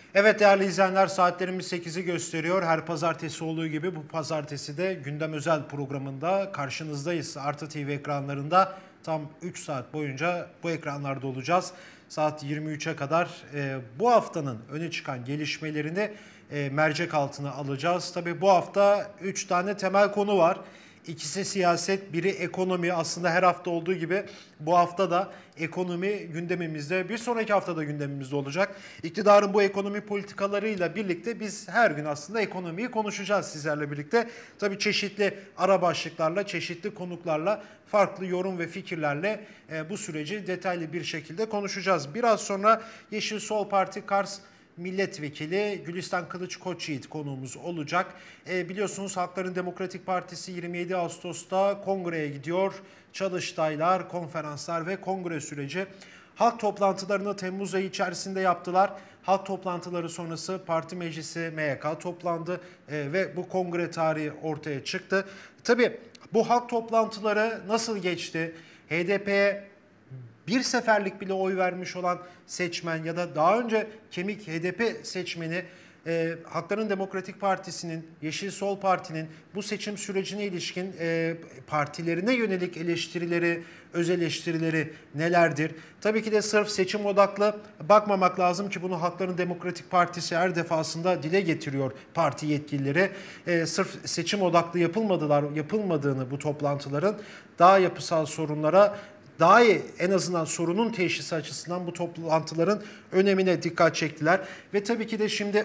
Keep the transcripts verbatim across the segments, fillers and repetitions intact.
Evet değerli izleyenler, saatlerimiz sekizi gösteriyor. Her pazartesi olduğu gibi bu pazartesi de Gündem Özel programında karşınızdayız. Artı T V ekranlarında tam üç saat boyunca bu ekranlarda olacağız. Saat yirmi üçe kadar e, bu haftanın öne çıkan gelişmelerini e, mercek altına alacağız. Tabii bu hafta üç tane temel konu var. İkisi siyaset, biri ekonomi. Aslında her hafta olduğu gibi bu hafta da ekonomi gündemimizde, bir sonraki haftada gündemimizde olacak. İktidarın bu ekonomi politikalarıyla birlikte biz her gün aslında ekonomiyi konuşacağız sizlerle birlikte. Tabii çeşitli ara başlıklarla, çeşitli konuklarla, farklı yorum ve fikirlerle e, bu süreci detaylı bir şekilde konuşacağız. Biraz sonra Yeşil Sol Parti Kars Milletvekili Gülistan Kılıç Koçyiğit konuğumuz olacak. E, biliyorsunuz Halkların Demokratik Partisi yirmi yedi Ağustos'ta kongreye gidiyor. Çalıştaylar, konferanslar ve kongre süreci. Halk toplantılarını Temmuz ayı içerisinde yaptılar. Halk toplantıları sonrası parti meclisi M Y K toplandı e, ve bu kongre tarihi ortaya çıktı. Tabii bu halk toplantıları nasıl geçti? H D P'ye bir seferlik bile oy vermiş olan seçmen ya da daha önce kemik H D P seçmeni e, Halkların Demokratik Partisi'nin, Yeşil Sol Parti'nin bu seçim sürecine ilişkin e, partilerine yönelik eleştirileri, öz eleştirileri nelerdir? Tabii ki de sırf seçim odaklı bakmamak lazım ki bunu Halkların Demokratik Partisi her defasında dile getiriyor parti yetkilileri. E, sırf seçim odaklı yapılmadılar, yapılmadığını bu toplantıların daha yapısal sorunlara, daha iyi, en azından sorunun teşhisi açısından bu toplantıların önemine dikkat çektiler. Ve tabii ki de şimdi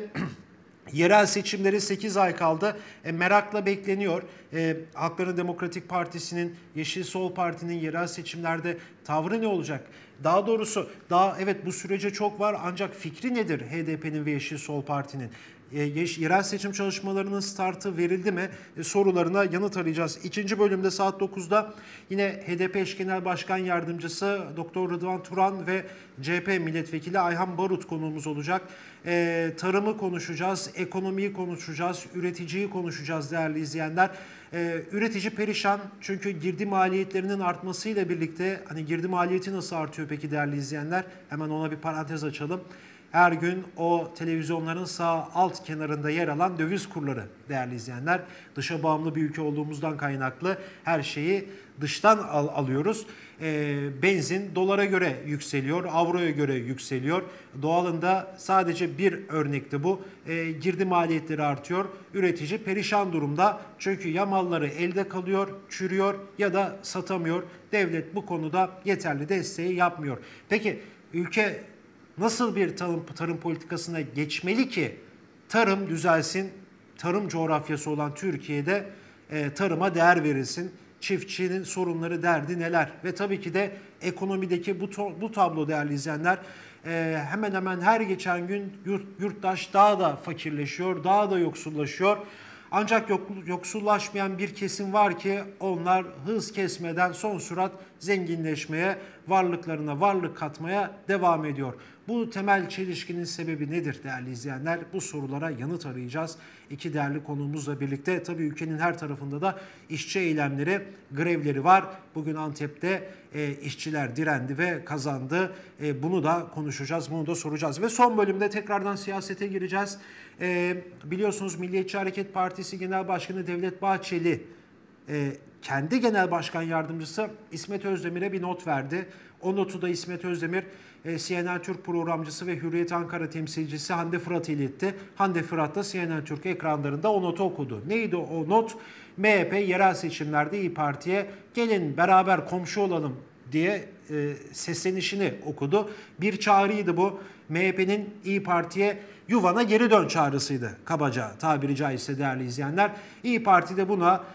yerel seçimleri sekiz ay kaldı. E, merakla bekleniyor. E, Halkların Demokratik Partisi'nin, Yeşil Sol Parti'nin yerel seçimlerde tavrı ne olacak? Daha doğrusu daha evet bu sürece çok var ancak fikri nedir H D P'nin ve Yeşil Sol Parti'nin? E, yerel seçim çalışmalarının startı verildi mi? E, sorularına yanıt arayacağız. İkinci bölümde saat dokuzda yine H D P eş genel başkan yardımcısı Doktor Rıdvan Turan ve C H P milletvekili Ayhan Barut konuğumuz olacak. E, tarımı konuşacağız, ekonomiyi konuşacağız, üreticiyi konuşacağız değerli izleyenler. E, üretici perişan çünkü girdi maliyetlerinin artmasıyla birlikte, hani girdi maliyeti nasıl artıyor peki değerli izleyenler? Hemen ona bir parantez açalım. Her gün o televizyonların sağ alt kenarında yer alan döviz kurları değerli izleyenler. Dışa bağımlı bir ülke olduğumuzdan kaynaklı her şeyi dıştan al alıyoruz. E, benzin dolara göre yükseliyor, avroya göre yükseliyor. Doğalında sadece bir örnekti bu. E, girdi maliyetleri artıyor. Üretici perişan durumda. Çünkü ya malları elde kalıyor, çürüyor ya da satamıyor. Devlet bu konuda yeterli desteği yapmıyor. Peki ülke nasıl bir tarım, tarım politikasına geçmeli ki tarım düzelsin, tarım coğrafyası olan Türkiye'de e, tarıma değer verilsin, çiftçinin sorunları, derdi neler? Ve tabii ki de ekonomideki bu, bu tablo değerli izleyenler, e, hemen hemen her geçen gün yurt, yurttaş daha da fakirleşiyor, daha da yoksullaşıyor. Ancak yoksullaşmayan bir kesim var ki onlar hız kesmeden son sürat zenginleşmeye, varlıklarına varlık katmaya devam ediyor. Bu temel çelişkinin sebebi nedir değerli izleyenler? Bu sorulara yanıt arayacağız. İki değerli konuğumuzla birlikte tabii ülkenin her tarafında da işçi eylemleri, grevleri var. Bugün Antep'te e, işçiler direndi ve kazandı. E, bunu da konuşacağız, bunu da soracağız. Ve son bölümde tekrardan siyasete gireceğiz. E, biliyorsunuz Milliyetçi Hareket Partisi Genel Başkanı Devlet Bahçeli e, kendi genel başkan yardımcısı İsmet Özdemir'e bir not verdi. O notu da İsmet Özdemir e, C N N Türk programcısı ve Hürriyet Ankara temsilcisi Hande Fırat'a iletti. Hande Fırat da C N N Türk ekranlarında o notu okudu. Neydi o not? M H P yerel seçimlerde İYİ Parti'ye gelin beraber komşu olalım diye e, seslenişini okudu. Bir çağrıydı bu. M H P'nin İYİ Parti'ye yuvana geri dön çağrısıydı kabaca tabiri caizse değerli izleyenler. İYİ Parti de buna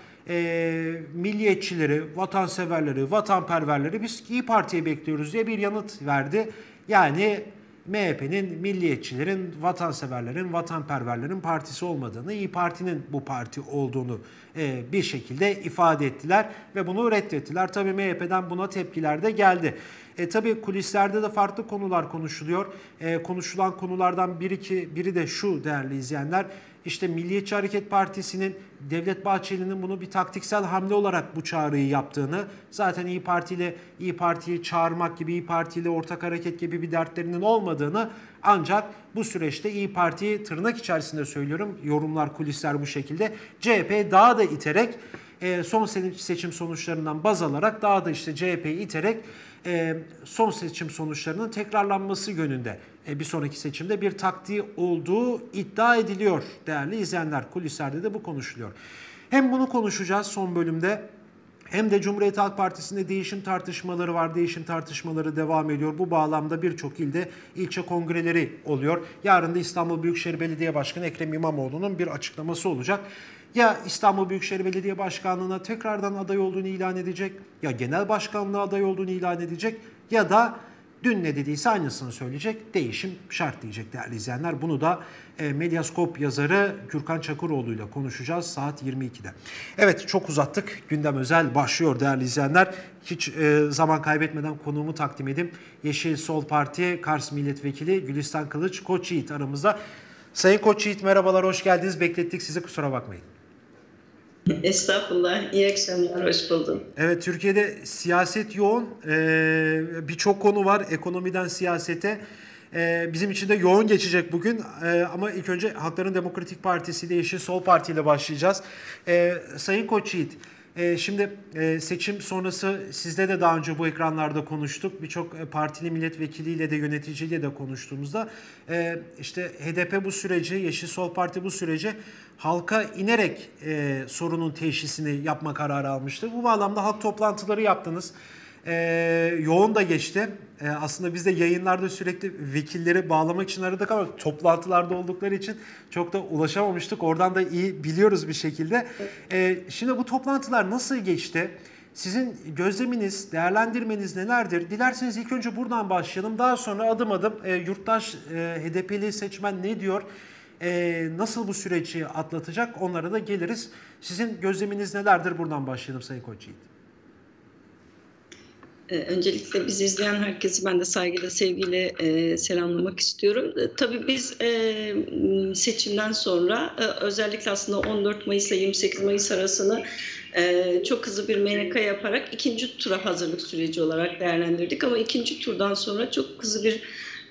e, milliyetçileri, vatanseverleri, vatanperverleri biz İYİ Parti'ye bekliyoruz diye bir yanıt verdi. Yani M H P'nin milliyetçilerin, vatanseverlerin, vatanperverlerin partisi olmadığını, İYİ Parti'nin bu parti olduğunu e, bir şekilde ifade ettiler ve bunu reddettiler. Tabii M H P'den buna tepkiler de geldi. E, tabii kulislerde de farklı konular konuşuluyor. E, konuşulan konulardan biri, ki, biri de şu değerli izleyenler. İşte Milliyetçi Hareket Partisi'nin, Devlet Bahçeli'nin bunu bir taktiksel hamle olarak bu çağrıyı yaptığını, zaten İyi Parti ile İyi Parti'yi çağırmak gibi, İyi Parti ile ortak hareket gibi bir dertlerinin olmadığını, ancak bu süreçte İyi Parti'yi tırnak içerisinde söylüyorum, yorumlar, kulisler bu şekilde, C H P daha da iterek, son seçim sonuçlarından baz alarak daha da işte C H P'yi iterek son seçim sonuçlarının tekrarlanması yönünde bir sonraki seçimde bir taktiği olduğu iddia ediliyor değerli izleyenler. Kulislerde de bu konuşuluyor. Hem bunu konuşacağız son bölümde, hem de Cumhuriyet Halk Partisi'nde değişim tartışmaları var. Değişim tartışmaları devam ediyor. Bu bağlamda birçok ilde ilçe kongreleri oluyor. Yarın da İstanbul Büyükşehir Belediye Başkanı Ekrem İmamoğlu'nun bir açıklaması olacak. Ya İstanbul Büyükşehir Belediye Başkanlığı'na tekrardan aday olduğunu ilan edecek, ya genel başkanlığa aday olduğunu ilan edecek, ya da dün ne dediyse aynısını söyleyecek, değişim şart diyecek değerli izleyenler. Bunu da e, Medyaskop yazarı Gürkan Çakıroğlu ile konuşacağız saat yirmi ikide. Evet, çok uzattık. Gündem özel başlıyor değerli izleyenler. Hiç e, zaman kaybetmeden konuğumu takdim edeyim. Yeşil Sol Parti Kars Milletvekili Gülistan Kılıç Koçyiğit aramızda. Sayın Koçyiğit merhabalar, hoş geldiniz. Beklettik sizi, kusura bakmayın. Estağfurullah, iyi akşamlar, hoş buldum. Evet, Türkiye'de siyaset yoğun, ee, birçok konu var ekonomiden siyasete. Ee, bizim için de yoğun geçecek bugün, ee, ama ilk önce Halkların Demokratik Partisi ile Yeşil Sol Parti ile başlayacağız. Ee, Sayın Koçyiğit, e, şimdi e, seçim sonrası sizle de daha önce bu ekranlarda konuştuk. Birçok partili milletvekiliyle de yöneticiyle de konuştuğumuzda e, işte H D P bu süreci, Yeşil Sol Parti bu süreci halka inerek e, sorunun teşhisini yapma kararı almıştı. Bu bağlamda halk toplantıları yaptınız. E, yoğun da geçti. E, aslında biz de yayınlarda sürekli vekilleri bağlamak için aradık ama toplantılarda oldukları için çok da ulaşamamıştık. Oradan da iyi biliyoruz bir şekilde. E, şimdi bu toplantılar nasıl geçti? Sizin gözleminiz, değerlendirmeniz nelerdir? Dilerseniz ilk önce buradan başlayalım. Daha sonra adım adım e, yurttaş e, H D P'li seçmen ne diyor? Ee, nasıl bu süreci atlatacak, onlara da geliriz. Sizin gözleminiz nelerdir? Buradan başlayalım Sayın Koçyiğit. Öncelikle bizi izleyen herkesi ben de saygıyla, sevgiyle e, selamlamak istiyorum. E, tabii biz e, seçimden sonra e, özellikle aslında on dört Mayıs ile yirmi sekiz Mayıs arasını e, çok hızlı bir M N K yaparak ikinci tura hazırlık süreci olarak değerlendirdik. Ama ikinci turdan sonra çok hızlı bir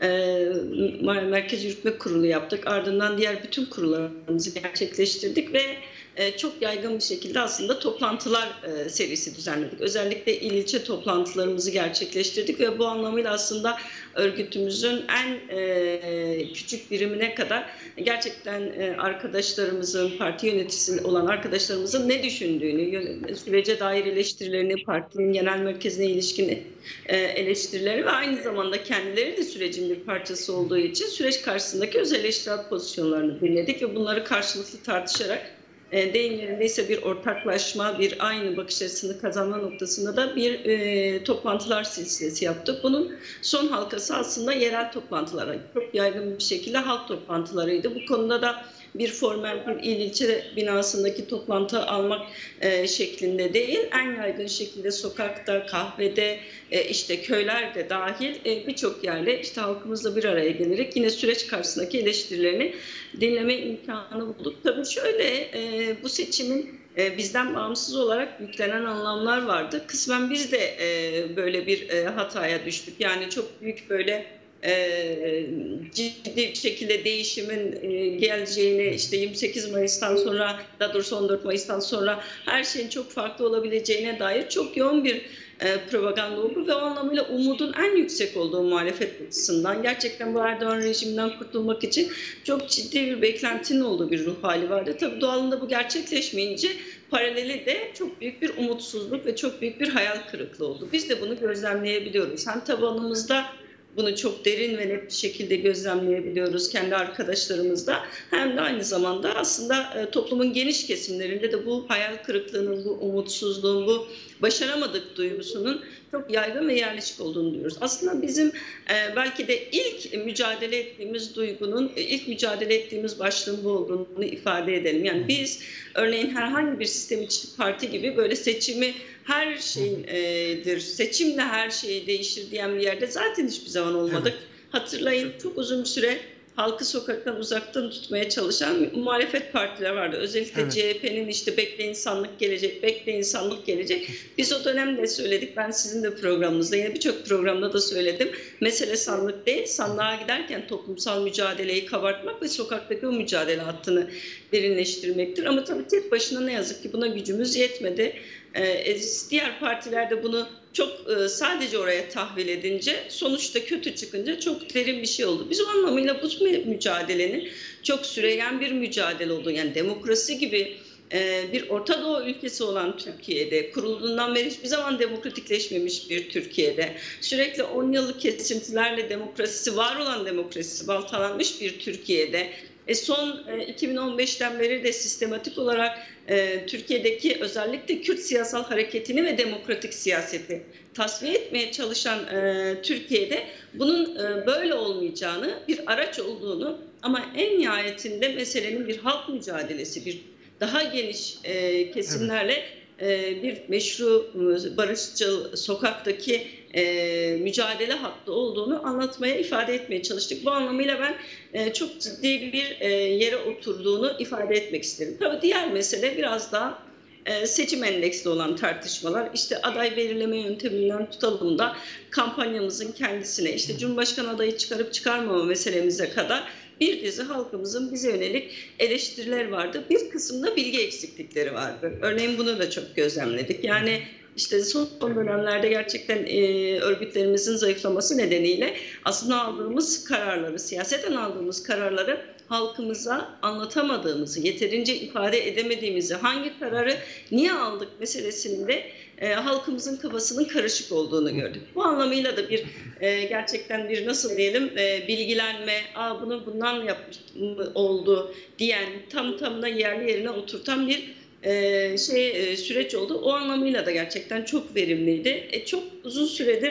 e, Merkez Yürütme Kurulu yaptık. Ardından diğer bütün kurullarımızı gerçekleştirdik ve çok yaygın bir şekilde aslında toplantılar serisi düzenledik. Özellikle il ilçe toplantılarımızı gerçekleştirdik ve bu anlamıyla aslında örgütümüzün en küçük birimine kadar gerçekten arkadaşlarımızın, parti yöneticisi olan arkadaşlarımızın ne düşündüğünü, sürece dair eleştirilerini, partinin genel merkezine ilişkin eleştirileri ve aynı zamanda kendileri de sürecin bir parçası olduğu için süreç karşısındaki öz eleştirel pozisyonlarını dinledik ve bunları karşılıklı tartışarak deyim yerindeyse bir ortaklaşma, bir aynı bakış açısını kazanma noktasında da bir e, toplantılar silsilesi yaptık. Bunun son halkası aslında yerel toplantılar. Çok yaygın bir şekilde halk toplantılarıydı. Bu konuda da bir formel bir il ilçe binasındaki toplantı almak e, şeklinde değil, en yaygın şekilde sokakta, kahvede, e, işte köylerde dahil e, birçok yerde işte halkımızla bir araya gelerek yine süreç karşısındaki eleştirilerini dinleme imkanı bulduk. Tabii şöyle e, bu seçimin e, bizden bağımsız olarak yüklenen anlamlar vardı. Kısmen biz de e, böyle bir e, hataya düştük. Yani çok büyük böyle Ee, ciddi bir şekilde değişimin e, geleceğini, işte yirmi sekiz Mayıs'tan sonra, daha doğrusu on dört Mayıs'tan sonra her şeyin çok farklı olabileceğine dair çok yoğun bir e, propaganda oldu ve o anlamıyla umudun en yüksek olduğu muhalefet açısından gerçekten bu Erdoğan rejiminden kurtulmak için çok ciddi bir beklentinin olduğu bir ruh hali vardı. Tabii doğalında bu gerçekleşmeyince paraleli de çok büyük bir umutsuzluk ve çok büyük bir hayal kırıklığı oldu. Biz de bunu gözlemleyebiliyoruz. Hem tabanımızda bunu çok derin ve net bir şekilde gözlemleyebiliyoruz kendi arkadaşlarımızda. Hem de aynı zamanda aslında toplumun geniş kesimlerinde de bu hayal kırıklığının, bu umutsuzluğun, bu başaramadık duygusunun çok yaygın ve yerleşik olduğunu duyuyoruz. Aslında bizim e, belki de ilk mücadele ettiğimiz duygunun, e, ilk mücadele ettiğimiz başlığın bu olduğunu ifade edelim. Yani biz örneğin herhangi bir sistem içi parti gibi böyle seçimi her şeydir, seçimle her şey değişir diyen bir yerde zaten hiçbir zaman olmadık. Evet. Hatırlayın, çok uzun bir süre halkı sokaktan uzaktan tutmaya çalışan muhalefet partiler vardı. Özellikle Evet. C H P'nin işte bekle insanlık gelecek, bekle insanlık gelecek. Biz o dönemde söyledik. Ben sizin de programınızda, yine birçok programda da söyledim. Mesele sandık değil, sandığa giderken toplumsal mücadeleyi kabartmak ve sokaktaki o mücadele hattını derinleştirmektir. Ama tabii tek başına ne yazık ki buna gücümüz yetmedi. Ee, diğer partiler de bunu çok e, sadece oraya tahvil edince, sonuçta kötü çıkınca çok derin bir şey oldu. Biz o anlamıyla bu mücadelenin çok süreyen bir mücadele olduğunu, yani demokrasi gibi e, bir Orta Doğu ülkesi olan Türkiye'de, kurulduğundan beri hiçbir zaman demokratikleşmemiş bir Türkiye'de, sürekli on yıllık kesintilerle demokrasisi, var olan demokrasisi baltalanmış bir Türkiye'de, E son e, iki bin on beşten beri de sistematik olarak e, Türkiye'deki özellikle Kürt siyasal hareketini ve demokratik siyaseti tasfiye etmeye çalışan e, Türkiye'de bunun e, böyle olmayacağını, bir araç olduğunu ama en nihayetinde meselenin bir halk mücadelesi, bir daha geniş e, kesimlerle e, bir meşru, barışçıl, sokaktaki e, mücadele hattı olduğunu anlatmaya, ifade etmeye çalıştık. Bu anlamıyla ben e, çok ciddi bir e, yere oturduğunu ifade etmek isterim. Tabii diğer mesele biraz daha e, seçim endeksli olan tartışmalar. İşte aday belirleme yönteminden tutalım da kampanyamızın kendisine, işte Cumhurbaşkanı adayı çıkarıp çıkarmama meselemize kadar bir dizi halkımızın bize yönelik eleştirileri vardı. Bir kısımda bilgi eksiklikleri vardı. Örneğin bunu da çok gözlemledik. Yani işte son dönemlerde gerçekten e, örgütlerimizin zayıflaması nedeniyle aslında aldığımız kararları, siyaseten aldığımız kararları halkımıza anlatamadığımızı, yeterince ifade edemediğimizi, hangi kararı niye aldık meselesinde e, halkımızın kafasının karışık olduğunu gördük. Bu anlamıyla da bir e, gerçekten bir nasıl diyelim e, bilgilenme, Aa, bunu bundan yapmış oldu diyen, tam tamına yerli yerine oturtan bir e, şey e, süreç oldu. O anlamıyla da gerçekten çok verimliydi. E, çok uzun süredir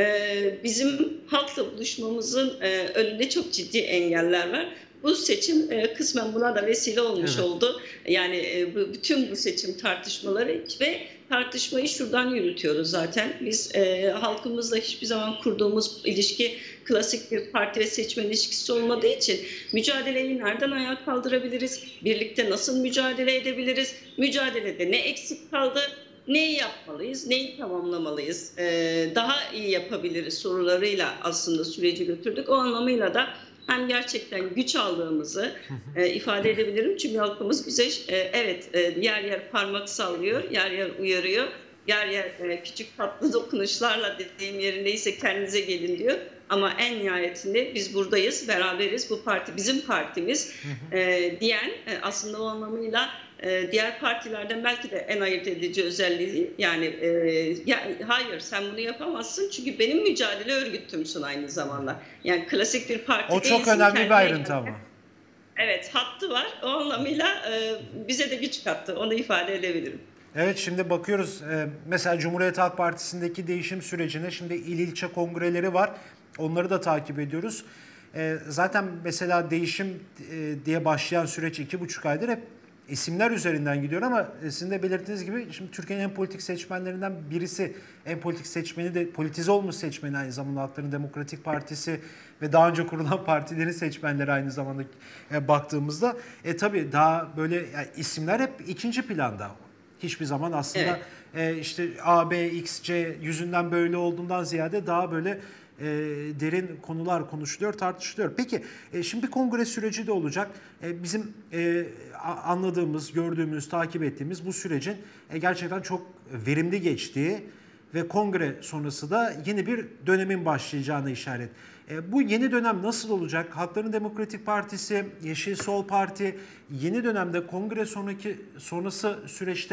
e, bizim halkla buluşmamızın e, önünde çok ciddi engeller var. Bu seçim e, kısmen buna da vesile olmuş Evet. oldu. Yani e, bu, bütün bu seçim tartışmaları ve tartışmayı şuradan yürütüyoruz zaten. Biz e, halkımızla hiçbir zaman kurduğumuz ilişki klasik bir parti ve seçmen ilişkisi olmadığı için mücadeleyi nereden ayağa kaldırabiliriz? Birlikte nasıl mücadele edebiliriz? Mücadelede ne eksik kaldı? Neyi yapmalıyız? Neyi tamamlamalıyız? Ee, daha iyi yapabiliriz sorularıyla aslında süreci götürdük. O anlamıyla da hem gerçekten güç aldığımızı e, ifade edebilirim. Çünkü halkımız bize e, evet e, yer yer parmak sallıyor, yer yer uyarıyor, yer yer e, küçük tatlı dokunuşlarla dediğim yerindeyse kendinize gelin diyor. Ama en nihayetinde biz buradayız, beraberiz, bu parti bizim partimiz e, diyen e, aslında o anlamıyla e, diğer partilerden belki de en ayırt edici özelliği, yani e, ya, hayır sen bunu yapamazsın çünkü benim mücadele örgütümsün aynı zamanda. Yani klasik bir parti O değilsin. çok önemli bir kendine ayrıntı gelme. ama. Evet, hattı var. O anlamıyla e, bize de güç kattı. Onu ifade edebilirim. Evet, şimdi bakıyoruz e, mesela Cumhuriyet Halk Partisi'ndeki değişim sürecine, şimdi il ilçe kongreleri var. Onları da takip ediyoruz. E, zaten mesela değişim e, diye başlayan süreç iki buçuk aydır hep isimler üzerinden gidiyor ama sizin de belirttiğiniz gibi şimdi Türkiye'nin en politik seçmenlerinden birisi, en politik seçmeni de politize olmuş seçmeni aynı zamanda Halkların Demokratik Partisi ve daha önce kurulan partilerin seçmenleri aynı zamanda e, baktığımızda e, tabii daha böyle yani isimler hep ikinci planda. Hiçbir zaman aslında evet. e, işte A, B, X, C yüzünden böyle olduğundan ziyade daha böyle e, derin konular konuşuluyor, tartışılıyor. Peki e, şimdi kongre süreci de olacak. E, bizim e, anladığımız, gördüğümüz, takip ettiğimiz bu sürecin e, gerçekten çok verimli geçtiği ve kongre sonrası da yeni bir dönemin başlayacağına işaret. E, bu yeni dönem nasıl olacak? Halkların Demokratik Partisi, Yeşil Sol Parti yeni dönemde kongre sonraki sonrası süreçte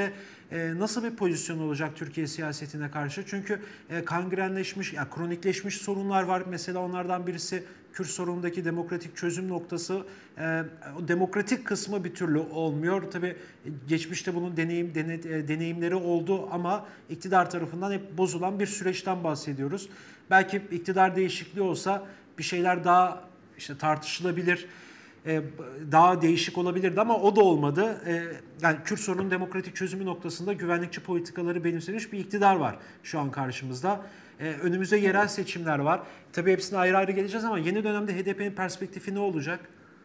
e, nasıl bir pozisyon olacak Türkiye siyasetine karşı? Çünkü e, kangrenleşmiş, ya kronikleşmiş sorunlar var. Mesela onlardan birisi Kürt sorunundaki demokratik çözüm noktası. E, o demokratik kısmı bir türlü olmuyor. Tabii geçmişte bunun deneyim dene, e, deneyimleri oldu ama iktidar tarafından hep bozulan bir süreçten bahsediyoruz. Belki iktidar değişikliği olsa bir şeyler daha işte tartışılabilir, daha değişik olabilirdi ama o da olmadı. Yani Kürt sorunun demokratik çözümü noktasında güvenlikçi politikaları benimsemiş bir iktidar var şu an karşımızda. Önümüzde yerel seçimler var. Tabii hepsine ayrı ayrı geleceğiz ama yeni dönemde H D P'nin perspektifi ne olacak?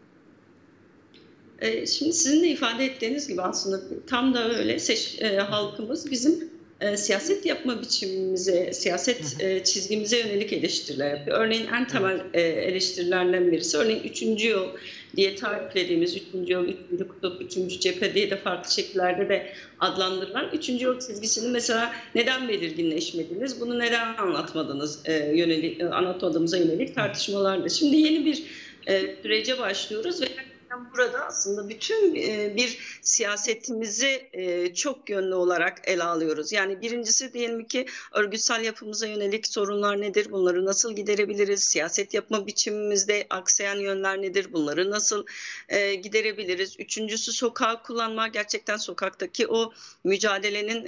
Şimdi sizin de ifade ettiğiniz gibi aslında tam da öyle. Seç, e, halkımız bizim e, siyaset yapma biçimimize, siyaset e, çizgimize yönelik eleştiriler yapıyor. Örneğin en temel e, eleştirilerden birisi, örneğin üçüncü yol diye tariflediğimiz üçüncü yol, üçüncü kutup, üçüncü cephe diye de farklı şekillerde de adlandırılan üçüncü yol çizgisini mesela neden belirginleşmediniz, bunu neden anlatmadınız e, yönelik, anlatmadığımıza yönelik tartışmalarda. Şimdi yeni bir e, sürece başlıyoruz ve burada aslında bütün bir siyasetimizi çok yönlü olarak ele alıyoruz. Yani birincisi diyelim ki örgütsel yapımıza yönelik sorunlar nedir? Bunları nasıl giderebiliriz? Siyaset yapma biçimimizde aksayan yönler nedir? Bunları nasıl giderebiliriz? Üçüncüsü sokağı kullanma. Gerçekten sokaktaki o mücadelenin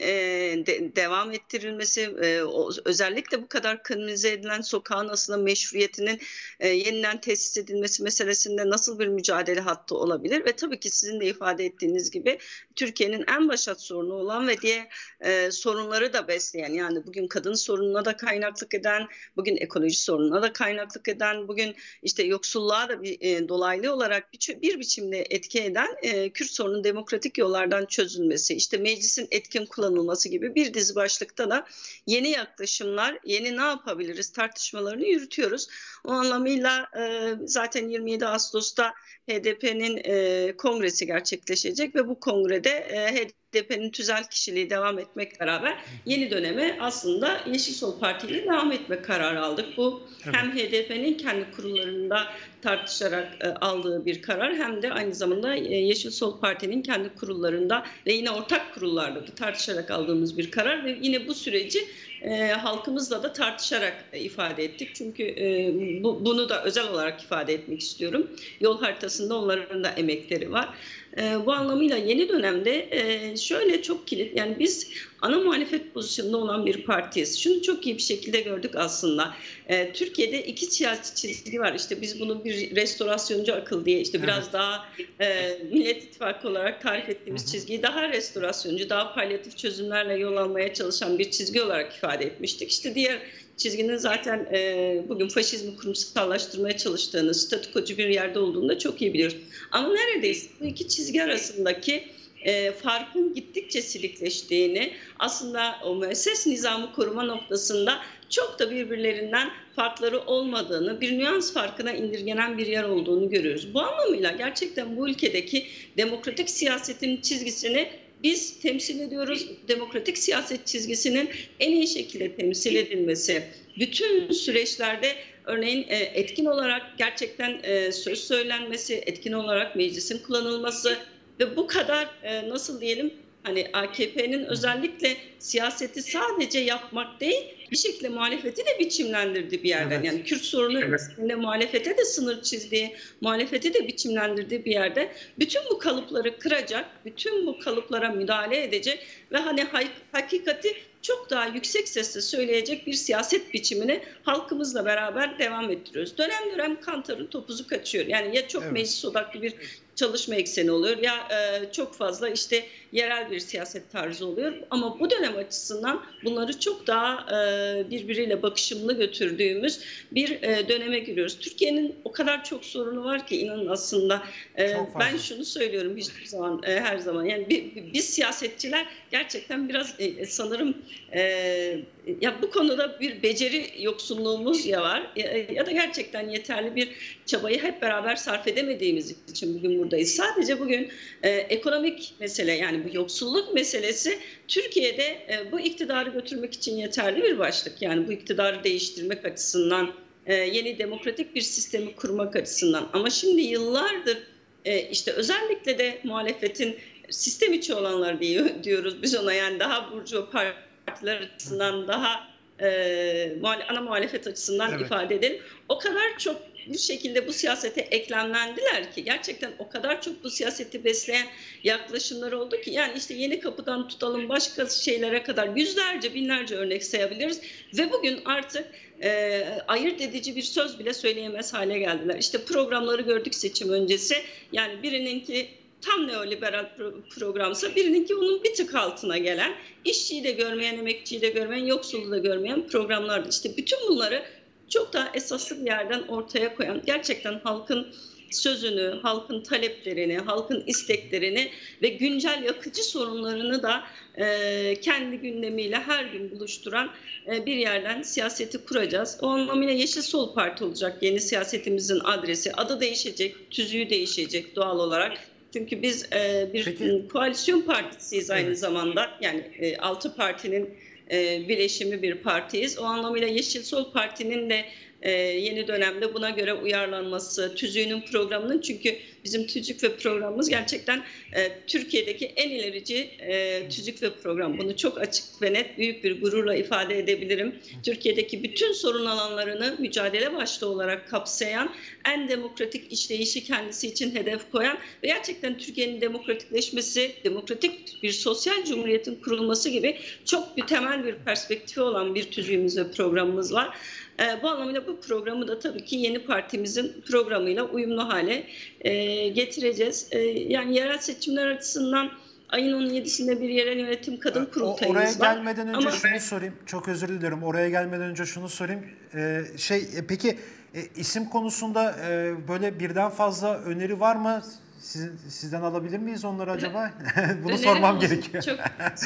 devam ettirilmesi, özellikle bu kadar kriminalize edilen sokağın aslında meşruiyetinin yeniden tesis edilmesi meselesinde nasıl bir mücadele hattı olabilir ve tabii ki sizin de ifade ettiğiniz gibi Türkiye'nin en başat sorunu olan ve diğer e, sorunları da besleyen, yani bugün kadın sorununa da kaynaklık eden, bugün ekoloji sorununa da kaynaklık eden, bugün işte yoksulluğa da bir, e, dolaylı olarak bir, bir biçimde etki eden e, Kürt sorunun demokratik yollardan çözülmesi, işte meclisin etkin kullanılması gibi bir dizi başlıkta da yeni yaklaşımlar, yeni ne yapabiliriz tartışmalarını yürütüyoruz. O anlamıyla e, zaten yirmi yedi Ağustos'ta H D P'nin e, kongresi gerçekleşecek ve bu kongrede e, H D P'nin tüzel kişiliği devam etmek beraber yeni döneme aslında Yeşil Sol Parti ile devam etme kararı aldık. Bu evet. Hem H D P'nin kendi kurullarında tartışarak e, aldığı bir karar, hem de aynı zamanda e, Yeşil Sol Parti'nin kendi kurullarında ve yine ortak kurullarda da tartışarak aldığımız bir karar ve yine bu süreci e, halkımızla da tartışarak e, ifade ettik. Çünkü e, bu, bunu da özel olarak ifade etmek istiyorum. Yol haritasında onların da emekleri var. E, bu anlamıyla yeni dönemde e, şöyle çok kilit, yani biz ana muhalefet pozisyonunda olan bir partiyiz. Şunu çok iyi bir şekilde gördük aslında. E, Türkiye'de iki siyasi çizgi var. İşte biz bunu bir restorasyoncu akıl diye, işte biraz evet. daha e, Millet İttifakı olarak tarif ettiğimiz çizgiyi daha restorasyoncu, daha palyatif çözümlerle yol almaya çalışan bir çizgi olarak ifade etmiştik. İşte diğer çizginin zaten e, bugün faşizmi kurumsallaştırmaya çalıştığını, statükocu bir yerde olduğunu da çok iyi biliyoruz. Ama neredeyse bu iki çizgi arasındaki e, farkın gittikçe silikleştiğini, aslında o müesses nizamı koruma noktasında çok da birbirlerinden farkları olmadığını, bir nüans farkına indirgenen bir yer olduğunu görüyoruz. Bu anlamıyla gerçekten bu ülkedeki demokratik siyasetin çizgisini biz temsil ediyoruz. Demokratik siyaset çizgisinin en iyi şekilde temsil edilmesi, bütün süreçlerde örneğin etkin olarak gerçekten söz söylenmesi, etkin olarak meclisin kullanılması ve bu kadar nasıl diyelim, hani A K P'nin özellikle siyaseti sadece yapmak değil, bir şekilde muhalefeti de biçimlendirdiği bir yerden. Evet. Yani Kürt sorunu evet. muhalefete de sınır çizdiği, muhalefeti de biçimlendirdiği bir yerde bütün bu kalıpları kıracak, bütün bu kalıplara müdahale edecek ve hani hakikati çok daha yüksek sesle söyleyecek bir siyaset biçimini halkımızla beraber devam ettiriyoruz. Dönem dönem kantarın topuzu kaçıyor. Yani ya çok evet. meclis odaklı bir çalışma ekseni oluyor ya e, çok fazla işte yerel bir siyaset tarzı oluyor. Ama bu dönem açısından bunları çok daha e, birbiriyle bakışımlı götürdüğümüz bir e, döneme giriyoruz. Türkiye'nin o kadar çok sorunu var ki inanın aslında. E, ben şunu söylüyorum hiçbir zaman, e, her zaman. Yani biz, biz siyasetçiler gerçekten biraz e, sanırım e, ya bu konuda bir beceri yoksunluğumuz ya var ya, ya da gerçekten yeterli bir çabayı hep beraber sarf edemediğimiz için bugün buradayız. Sadece bugün e, ekonomik mesele, yani bu yoksulluk meselesi Türkiye'de e, bu iktidarı götürmek için yeterli bir başlık. Yani bu iktidarı değiştirmek açısından, e, yeni demokratik bir sistemi kurmak açısından. Ama şimdi yıllardır e, işte özellikle de muhalefetin sistem içi olanlar diyor, diyoruz biz ona, yani daha burcu partiler açısından, daha e, ana muhalefet açısından Evet. ifade edelim. O kadar çok bu şekilde bu siyasete eklemlendiler ki, gerçekten o kadar çok bu siyaseti besleyen yaklaşımlar oldu ki, yani işte Yeni Kapı'dan tutalım başka şeylere kadar yüzlerce binlerce örnek sayabiliriz ve bugün artık e, ayırt edici bir söz bile söyleyemez hale geldiler. İşte programları gördük seçim öncesi, yani birininki tam neoliberal pro- programsa, birininki onun bir tık altına gelen, işçiyi de görmeyen, emekçiyi de görmeyen, yoksulu da görmeyen programlardı. İşte bütün bunları çok daha esaslı bir yerden ortaya koyan, gerçekten halkın sözünü, halkın taleplerini, halkın isteklerini ve güncel yakıcı sorunlarını da e, kendi gündemiyle her gün buluşturan e, bir yerden siyaseti kuracağız. O anlamıyla Yeşil Sol Parti olacak yeni siyasetimizin adresi. Adı değişecek, tüzüğü değişecek doğal olarak. Çünkü biz e, bir Peki. koalisyon partisiyiz aynı Evet. zamanda. Yani e, altı partinin e, bileşimi bir partiyiz. O anlamıyla Yeşil Sol Parti'nin de e, yeni dönemde buna göre uyarlanması, tüzüğünün, programının, çünkü bizim tüzük ve programımız gerçekten e, Türkiye'deki en ilerici e, tüzük ve program. Bunu çok açık ve net, büyük bir gururla ifade edebilirim. Türkiye'deki bütün sorun alanlarını mücadele başlığı olarak kapsayan, en demokratik işleyişi kendisi için hedef koyan ve gerçekten Türkiye'nin demokratikleşmesi, demokratik bir sosyal cumhuriyetin kurulması gibi çok bir temel bir perspektifi olan bir tüzüğümüz ve programımız var. E, bu anlamıyla bu programı da tabii ki yeni partimizin programıyla uyumlu hale e, getireceğiz. E, yani yerel seçimler açısından ayın on yedisinde bir yerel yönetim kadın kurultayımız Oraya var. gelmeden önce Ama şunu sorayım. Çok özür dilerim. Oraya gelmeden önce şunu sorayım. Ee, şey e, peki e, isim konusunda e, böyle birden fazla öneri var mı? Sizin, sizden alabilir miyiz onları acaba? Bunu öneri sormam havuzumuz gerekiyor. Çok...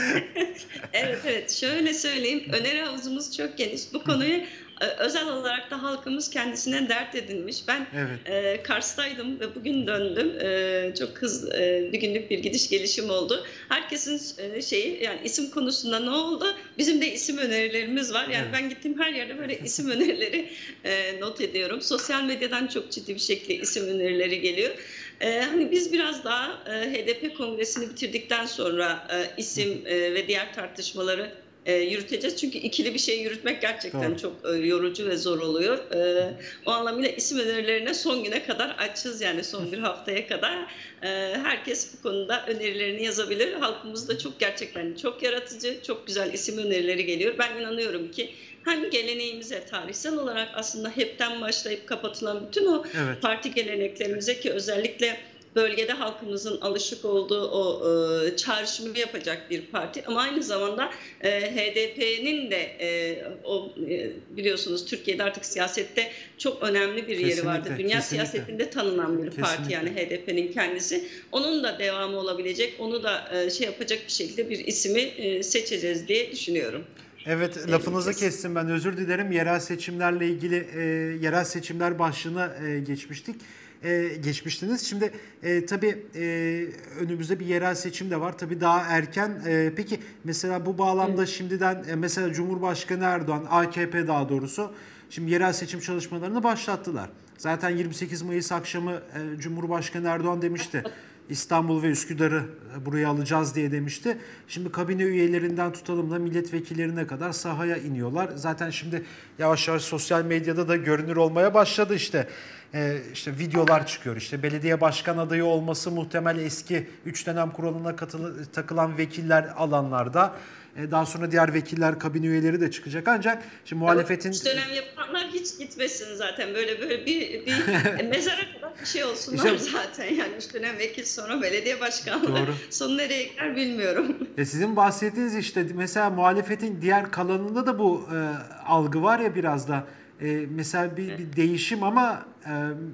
evet evet şöyle söyleyeyim. Öneri havuzumuz çok geniş. Bu konuyu e, özel olarak da halkımız kendisine dert edinmiş. Ben Evet. e, Kars'taydım ve bugün döndüm. E, çok hızlı e, bir günlük bir gidiş gelişim oldu. Herkesin e, şeyi, yani isim konusunda ne oldu? Bizim de isim önerilerimiz var. Yani Evet. ben gittiğim her yerde böyle isim önerileri e, not ediyorum. Sosyal medyadan çok ciddi bir şekilde isim önerileri geliyor. Ee, hani biz biraz daha e, H D P kongresini bitirdikten sonra e, isim e, ve diğer tartışmaları e, yürüteceğiz. Çünkü ikili bir şey yürütmek gerçekten Doğru. çok e, yorucu ve zor oluyor. E, o anlamıyla isim önerilerine son güne kadar açız, yani son bir haftaya kadar. E, herkes bu konuda önerilerini yazabilir. Halkımız da çok, gerçekten çok yaratıcı, çok güzel isim önerileri geliyor. Ben inanıyorum ki hem geleneğimize, tarihsel olarak aslında hepten başlayıp kapatılan bütün o Evet. parti geleneklerimize, ki özellikle bölgede halkımızın alışık olduğu o e, çağrışımı yapacak bir parti, ama aynı zamanda e, H D P'nin de e, o e, biliyorsunuz Türkiye'de artık siyasette çok önemli bir yeri Kesinlikle, vardı. Dünya kesinlikle. siyasetinde tanınan bir parti, Kesinlikle. yani H D P'nin kendisi. Onun da devamı olabilecek, onu da e, şey yapacak bir şekilde bir ismi e, seçeceğiz diye düşünüyorum. Evet, lafınızı kestim, ben özür dilerim. Yerel seçimlerle ilgili e, yerel seçimler başlığına e, geçmiştik. E, geçmiştiniz. Şimdi e, tabii e, önümüzde bir yerel seçim de var. Tabii daha erken. E, peki mesela bu bağlamda evet. şimdiden e, mesela Cumhurbaşkanı Erdoğan, A K P daha doğrusu, şimdi yerel seçim çalışmalarını başlattılar. Zaten yirmi sekiz Mayıs akşamı e, Cumhurbaşkanı Erdoğan demişti. İstanbul ve Üsküdar'ı buraya alacağız diye demişti. Şimdi kabine üyelerinden tutalım da milletvekillerine kadar sahaya iniyorlar. Zaten şimdi yavaş yavaş sosyal medyada da görünür olmaya başladı işte. Ee, işte videolar çıkıyor. İşte belediye başkan adayı olması muhtemel eski üç dönem kuralına katılı, takılan vekiller alanlarda. Daha sonra diğer vekiller, kabine üyeleri de çıkacak. Ancak şimdi muhalefetin... Üç dönem yapanlar hiç gitmesin zaten. Böyle böyle bir, bir mezara kadar bir şey olsunlar İşte, zaten. Yani üç dönem vekil, sonra belediye başkanlığı. Doğru. Sonu nereye gider bilmiyorum. E sizin bahsettiğiniz işte mesela muhalefetin diğer kalanında da bu e, algı var ya biraz da. E, mesela bir, bir değişim ama e,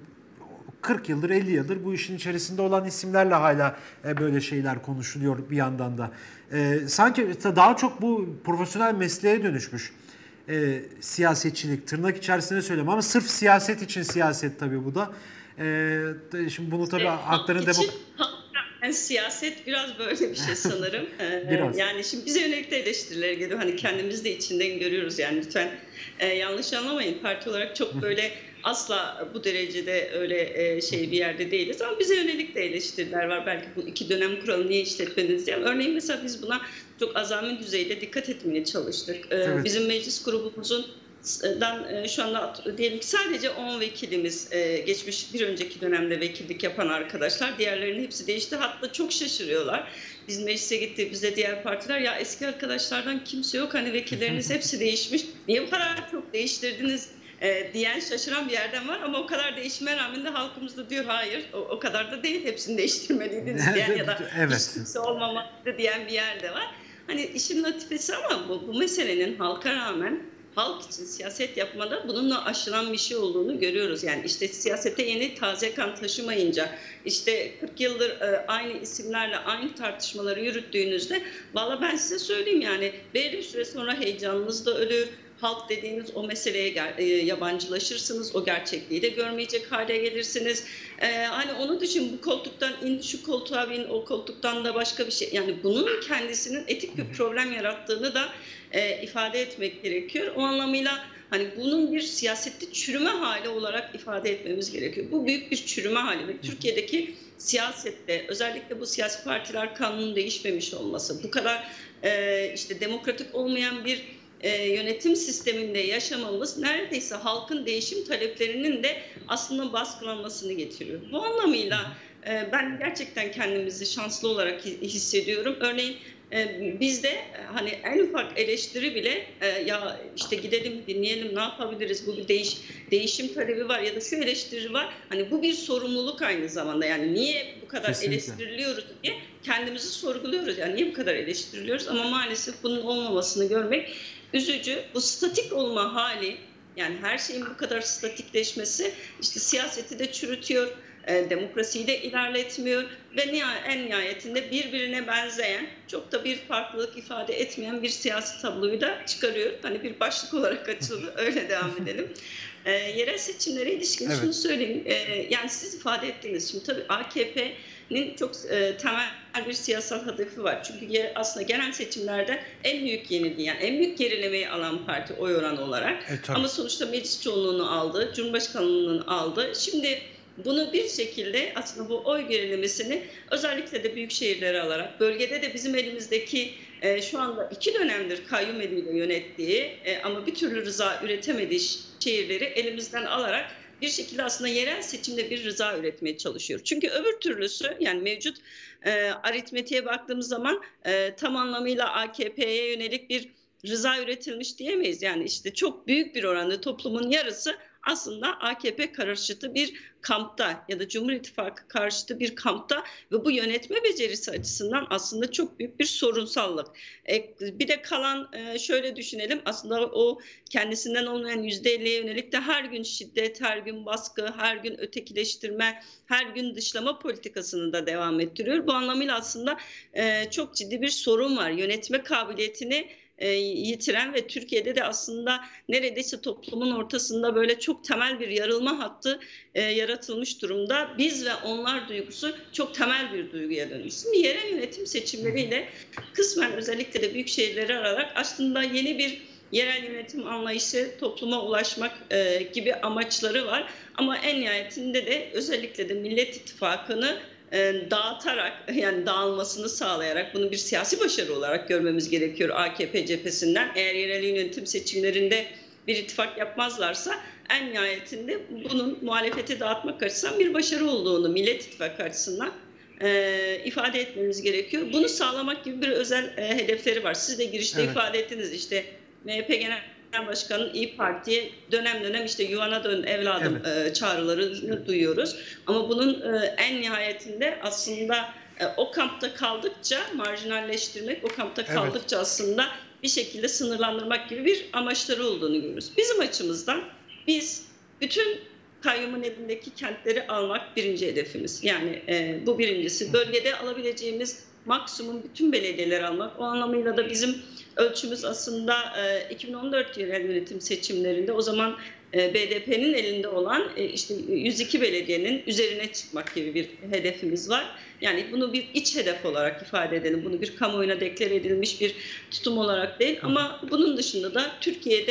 kırk yıldır, elli yıldır bu işin içerisinde olan isimlerle hala e, böyle şeyler konuşuluyor bir yandan da. E, sanki daha çok bu profesyonel mesleğe dönüşmüş. E, siyasetçilik, tırnak içerisinde söylüyorum ama sırf siyaset için siyaset tabii bu da. E, şimdi bunu tabii hakların demokrasi... Yani siyaset biraz böyle bir şey sanırım. Biraz. Yani şimdi bize yönelik de eleştiriler geliyor. Hani kendimiz de içinden görüyoruz, yani lütfen e, yanlış anlamayın. Parti olarak çok böyle asla bu derecede öyle e, şey bir yerde değiliz. Ama bize yönelik de eleştiriler var. Belki bu iki dönem kuralı niye işletmediniz diye. Örneğin mesela biz buna çok azami düzeyde dikkat etmeye çalıştık. E, Evet. Bizim meclis grubumuzun dan şu anda diyelim ki sadece on vekilimiz geçmiş bir önceki dönemde vekillik yapan arkadaşlar. Diğerlerinin hepsi değişti. Hatta çok şaşırıyorlar. Biz meclise gittiğimizde diğer partiler ya eski arkadaşlardan kimse yok. Hani vekilleriniz hepsi değişmiş. Niye bu kadar çok değiştirdiniz diyen şaşıran bir yerden var. Ama o kadar değişime rağmen de halkımız da diyor hayır o, o kadar da değil. Hepsini değiştirmeliydiniz diyen ya da Evet. hiç kimse olmamalıydı diyen bir yerde var. Hani işin latifesi ama bu, bu meselenin halka rağmen halk için siyaset yapmada bununla aşılan bir şey olduğunu görüyoruz. Yani işte siyasete yeni taze kan taşımayınca, işte kırk yıldır e, aynı isimlerle aynı tartışmaları yürüttüğünüzde, valla ben size söyleyeyim yani belli bir süre sonra heyecanınız da ölür. Halk dediğiniz o meseleye e, yabancılaşırsınız, o gerçekliği de görmeyecek hale gelirsiniz. E, hani onu düşün, bu koltuktan in, şu koltuğa bin, o koltuktan da başka bir şey. Yani bunun kendisinin etik bir problem yarattığını da e, ifade etmek gerekiyor. O anlamıyla hani bunun bir siyasette çürüme hali olarak ifade etmemiz gerekiyor. Bu büyük bir çürüme hali ve Türkiye'deki siyasette özellikle bu siyasi partiler kanunun değişmemiş olması, bu kadar e, işte demokratik olmayan bir E, yönetim sisteminde yaşamamız neredeyse halkın değişim taleplerinin de aslında baskılanmasını getiriyor. Bu anlamıyla e, ben gerçekten kendimizi şanslı olarak hissediyorum. Örneğin e, bizde e, hani en ufak eleştiri bile e, ya işte gidelim dinleyelim ne yapabiliriz, bu bir değiş, değişim talebi var ya da şu eleştiri var. Hani bu bir sorumluluk aynı zamanda, yani niye bu kadar Kesinlikle. eleştiriliyoruz diye kendimizi sorguluyoruz. Yani niye bu kadar eleştiriliyoruz, ama maalesef bunun olmamasını görmek üzücü. Bu statik olma hali, yani her şeyin bu kadar statikleşmesi işte siyaseti de çürütüyor, e, demokrasiyi de ilerletmiyor ve en nihayetinde birbirine benzeyen, çok da bir farklılık ifade etmeyen bir siyasi tabloyu da çıkarıyor. Hani bir başlık olarak açıldı, öyle devam edelim. E, yerel seçimlere ilişkin Evet. şunu söyleyeyim, e, yani siz ifade ettiğiniz, şimdi tabii A K P'nin çok e, temel bir siyasal hedefi var. Çünkü aslında genel seçimlerde en büyük yenilgiyi, yani en büyük gerilemeyi alan parti oy oranı olarak. E, tabii. Ama sonuçta meclis çoğunluğunu aldı, Cumhurbaşkanlığını aldı. Şimdi bunu bir şekilde aslında bu oy gerilemesini özellikle de büyük şehirleri alarak, bölgede de bizim elimizdeki e, şu anda iki dönemdir kayyum eliyle yönettiği e, ama bir türlü rıza üretemediği şehirleri elimizden alarak bir şekilde aslında yerel seçimde bir rıza üretmeye çalışıyor. Çünkü öbür türlüsü, yani mevcut e, aritmetiğe baktığımız zaman e, tam anlamıyla A K P'ye yönelik bir rıza üretilmiş diyemeyiz. Yani işte çok büyük bir oranda toplumun yarısı aslında A K P karşıtı bir kampta ya da Cumhur İttifakı karşıtı bir kampta ve bu yönetme becerisi açısından aslında çok büyük bir sorunsallık. E, bir de kalan e, şöyle düşünelim, aslında o kendisinden olmayan yüzde elliye yönelik de her gün şiddet, her gün baskı, her gün ötekileştirme, her gün dışlama politikasını da devam ettiriyor. Bu anlamıyla aslında e, çok ciddi bir sorun var. Yönetme kabiliyetini E, yitiren ve Türkiye'de de aslında neredeyse toplumun ortasında böyle çok temel bir yarılma hattı e, yaratılmış durumda. Biz ve onlar duygusu çok temel bir duyguya dönmüş. Şimdi yerel yönetim seçimleriyle kısmen özellikle de büyük şehirleri ararak aslında yeni bir yerel yönetim anlayışı topluma ulaşmak e, gibi amaçları var. Ama en nihayetinde de özellikle de Millet İttifakı'nı dağıtarak, yani dağılmasını sağlayarak, bunu bir siyasi başarı olarak görmemiz gerekiyor A K P cephesinden. Eğer yerel yönetim seçimlerinde bir ittifak yapmazlarsa en nihayetinde bunun muhalefeti dağıtmak açısından bir başarı olduğunu Millet İttifakı açısından e, ifade etmemiz gerekiyor. Bunu sağlamak gibi bir özel e, hedefleri var. Siz de girişte evet. ifade ettiniz, işte M H P Genel Başkanı'nın İYİ Parti'ye dönem dönem işte yuvana dön evladım evet. e, çağrılarını duyuyoruz. Ama bunun e, en nihayetinde aslında e, o kampta kaldıkça marjinalleştirmek, o kampta kaldıkça evet. aslında bir şekilde sınırlandırmak gibi bir amaçları olduğunu görüyoruz. Bizim açımızdan biz bütün kayyumun elindeki kentleri almak birinci hedefimiz. Yani e, bu birincisi. Bölgede alabileceğimiz maksimum bütün belediyeleri almak. O anlamıyla da bizim ölçümüz aslında e, iki bin on dört yerel yönetim seçimlerinde o zaman e, B D P'nin elinde olan e, işte yüz iki belediyenin üzerine çıkmak gibi bir hedefimiz var. Yani bunu bir iç hedef olarak ifade edelim. Bunu bir kamuoyuna deklare edilmiş bir tutum olarak değil. Ama bunun dışında da Türkiye'de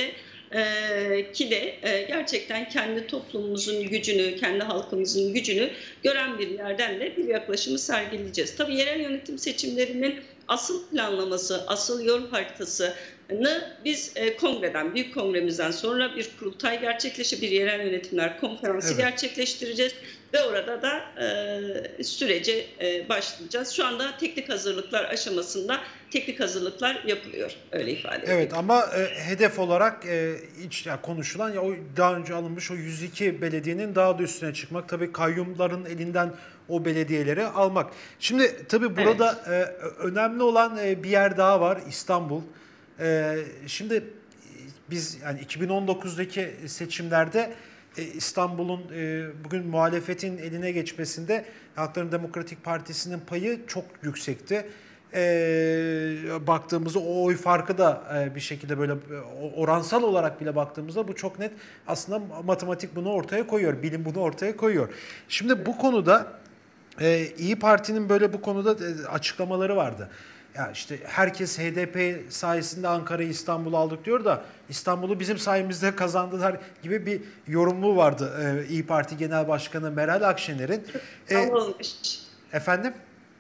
e, ki de e, gerçekten kendi toplumumuzun gücünü, kendi halkımızın gücünü gören bir yerden de bir yaklaşımı sergileyeceğiz. Tabii yerel yönetim seçimlerinin asıl planlaması, asıl yol haritasını biz e, kongreden, büyük kongremizden sonra bir kurultay gerçekleşir, bir yerel yönetimler konferansı Evet. gerçekleştireceğiz ve orada da e, sürece e, başlayacağız. Şu anda teknik hazırlıklar aşamasında teknik hazırlıklar yapılıyor, öyle ifade edeyim. Evet ama e, hedef olarak e, iç, ya konuşulan ya o daha önce alınmış o yüz iki belediyenin daha da üstüne çıkmak. Tabii kayyumların elinden o belediyeleri almak. Şimdi tabii burada Evet. e, önemli olan e, bir yer daha var, İstanbul. E, şimdi e, biz yani iki bin on dokuzdaki seçimlerde e, İstanbul'un e, bugün muhalefetin eline geçmesinde Halkların Demokratik Partisi'nin payı çok yüksekti. E, baktığımızda o oy farkı da e, bir şekilde böyle e, oransal olarak bile baktığımızda bu çok net, aslında matematik bunu ortaya koyuyor, bilim bunu ortaya koyuyor. Şimdi bu konuda e, İyi Parti'nin böyle bu konuda e, açıklamaları vardı. Ya işte herkes H D P sayesinde Ankara'yı, İstanbul'u aldık diyor da İstanbul'u bizim sayemizde kazandılar gibi bir yorumu vardı e, İyi Parti Genel Başkanı Meral Akşener'in. E, İddialı olmuş. efendim?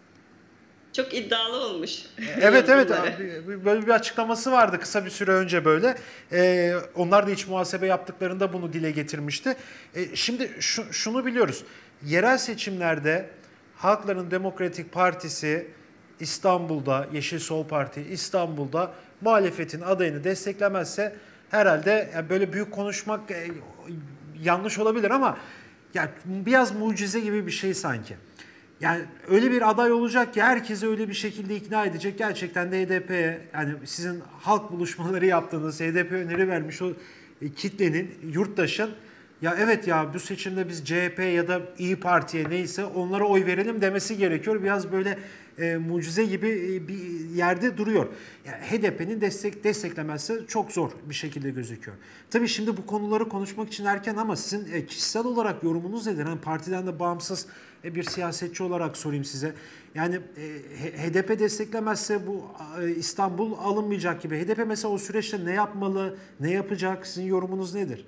Çok iddialı olmuş. Evet evet Yorumları. abi, böyle bir açıklaması vardı kısa bir süre önce böyle. Ee, onlar da iç muhasebe yaptıklarında bunu dile getirmişti. Ee, şimdi şu, şunu biliyoruz. Yerel seçimlerde Halkların Demokratik Partisi İstanbul'da, Yeşil Sol Parti İstanbul'da muhalefetin adayını desteklemezse herhalde yani böyle büyük konuşmak e, yanlış olabilir ama yani biraz mucize gibi bir şey sanki. Yani öyle bir aday olacak ki herkesi öyle bir şekilde ikna edecek. Gerçekten de H D P'ye, yani sizin halk buluşmaları yaptığınız, H D P öneri vermiş o e, kitlenin, yurttaşın ya evet ya bu seçimde biz C H P ya da İyi Parti'ye neyse onlara oy verelim demesi gerekiyor. Biraz böyle e, mucize gibi e, bir yerde duruyor. Yani H D P'nin destek desteklemezse çok zor bir şekilde gözüküyor. Tabii şimdi bu konuları konuşmak için erken ama sizin e, kişisel olarak yorumunuz nedir? Hani partiden de bağımsız e, bir siyasetçi olarak sorayım size. Yani e, H D P desteklemezse bu e, İstanbul alınmayacak gibi. H D P mesela o süreçte ne yapmalı, ne yapacak? Sizin yorumunuz nedir?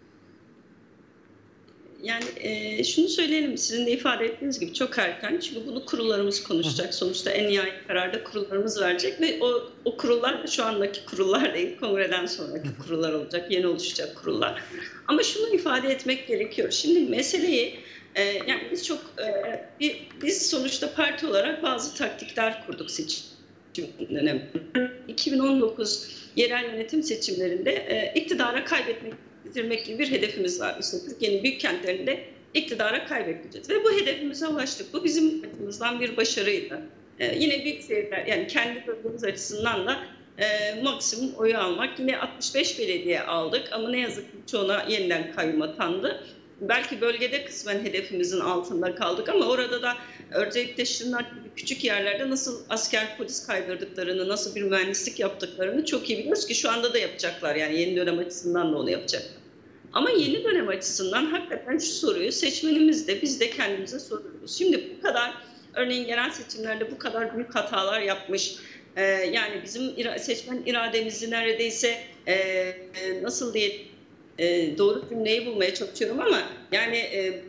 Yani e, şunu söyleyelim, sizin de ifade ettiğiniz gibi çok erken. Çünkü bunu kurullarımız konuşacak. Sonuçta en nihayet kararda kurullarımız verecek ve o, o kurullar şu andaki kurullar değil, kongreden sonraki kurullar olacak, yeni oluşacak kurullar. Ama şunu ifade etmek gerekiyor. Şimdi meseleyi e, yani biz çok e, bir, biz sonuçta parti olarak bazı taktikler kurduk seçim döneminde. iki bin on dokuz yerel yönetim seçimlerinde e, iktidara kaybetmek bitirmek gibi bir hedefimiz var. İşte Türkiye'nin büyük kentlerinde iktidara kaybedeceğiz. Ve bu hedefimize ulaştık. Bu bizim açımızdan bir başarıydı. Ee, yine büyük şehirler, yani kendi bölgemiz açısından da e, maksimum oyu almak. Yine altmış beş belediye aldık ama ne yazık ki çoğuna yeniden kayyum atandı. Belki bölgede kısmen hedefimizin altında kaldık ama orada da özellikle Şırnak gibi küçük yerlerde nasıl asker polis kaydırdıklarını, nasıl bir mühendislik yaptıklarını çok iyi biliyoruz ki şu anda da yapacaklar. Yani yeni dönem açısından da onu yapacaklar. Ama yeni dönem açısından hakikaten şu soruyu seçmenimiz de biz de kendimize soruyoruz. Şimdi bu kadar, örneğin genel seçimlerde bu kadar büyük hatalar yapmış, e, yani bizim seçmen irademizi neredeyse e, nasıl diye e, doğru cümleyi bulmaya çalışıyorum ama yani e,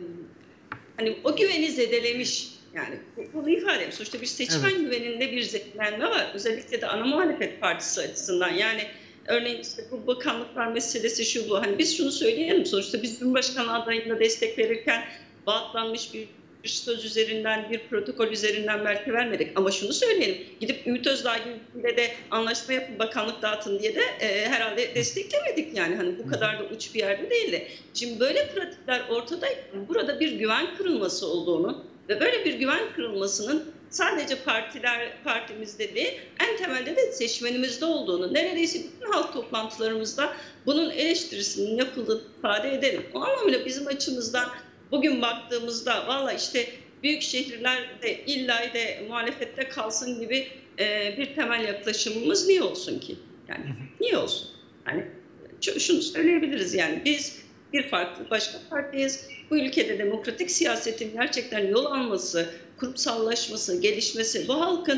hani o güveni zedelemiş. Yani bunu ifade ediyorum. Sonuçta bir seçmen Evet. güveninde bir zedelenme var. Özellikle de ana muhalefet partisi açısından. Yani örneğin işte bu bakanlıklar meselesi şu bu. Hani biz şunu söyleyelim. Sonuçta biz Cumhurbaşkanı adayına destek verirken vaatlanmış bir bir söz üzerinden, bir protokol üzerinden belki vermedik. Ama şunu söyleyelim, gidip Ümit Özdağ gibi de anlaşma yapıp bakanlık dağıtın diye de e, herhalde desteklemedik yani. Hani bu kadar da uç bir yerde değildi. Şimdi böyle pratikler ortadayken burada bir güven kırılması olduğunu ve böyle bir güven kırılmasının sadece partiler partimizde değil, en temelde de seçmenimizde olduğunu, neredeyse bütün halk toplantılarımızda bunun eleştirisinin yapıldığını ifade edelim. O anlamıyla bizim açımızdan bugün baktığımızda valla işte büyük şehirlerde illa de muhalefette kalsın gibi e, bir temel yaklaşımımız niye olsun ki? Yani niye olsun? Yani şunu söyleyebiliriz yani biz bir farklı başka partiyiz. Bu ülkede demokratik siyasetin gerçekten yol alması, kurumsallaşması, gelişmesi, bu halkın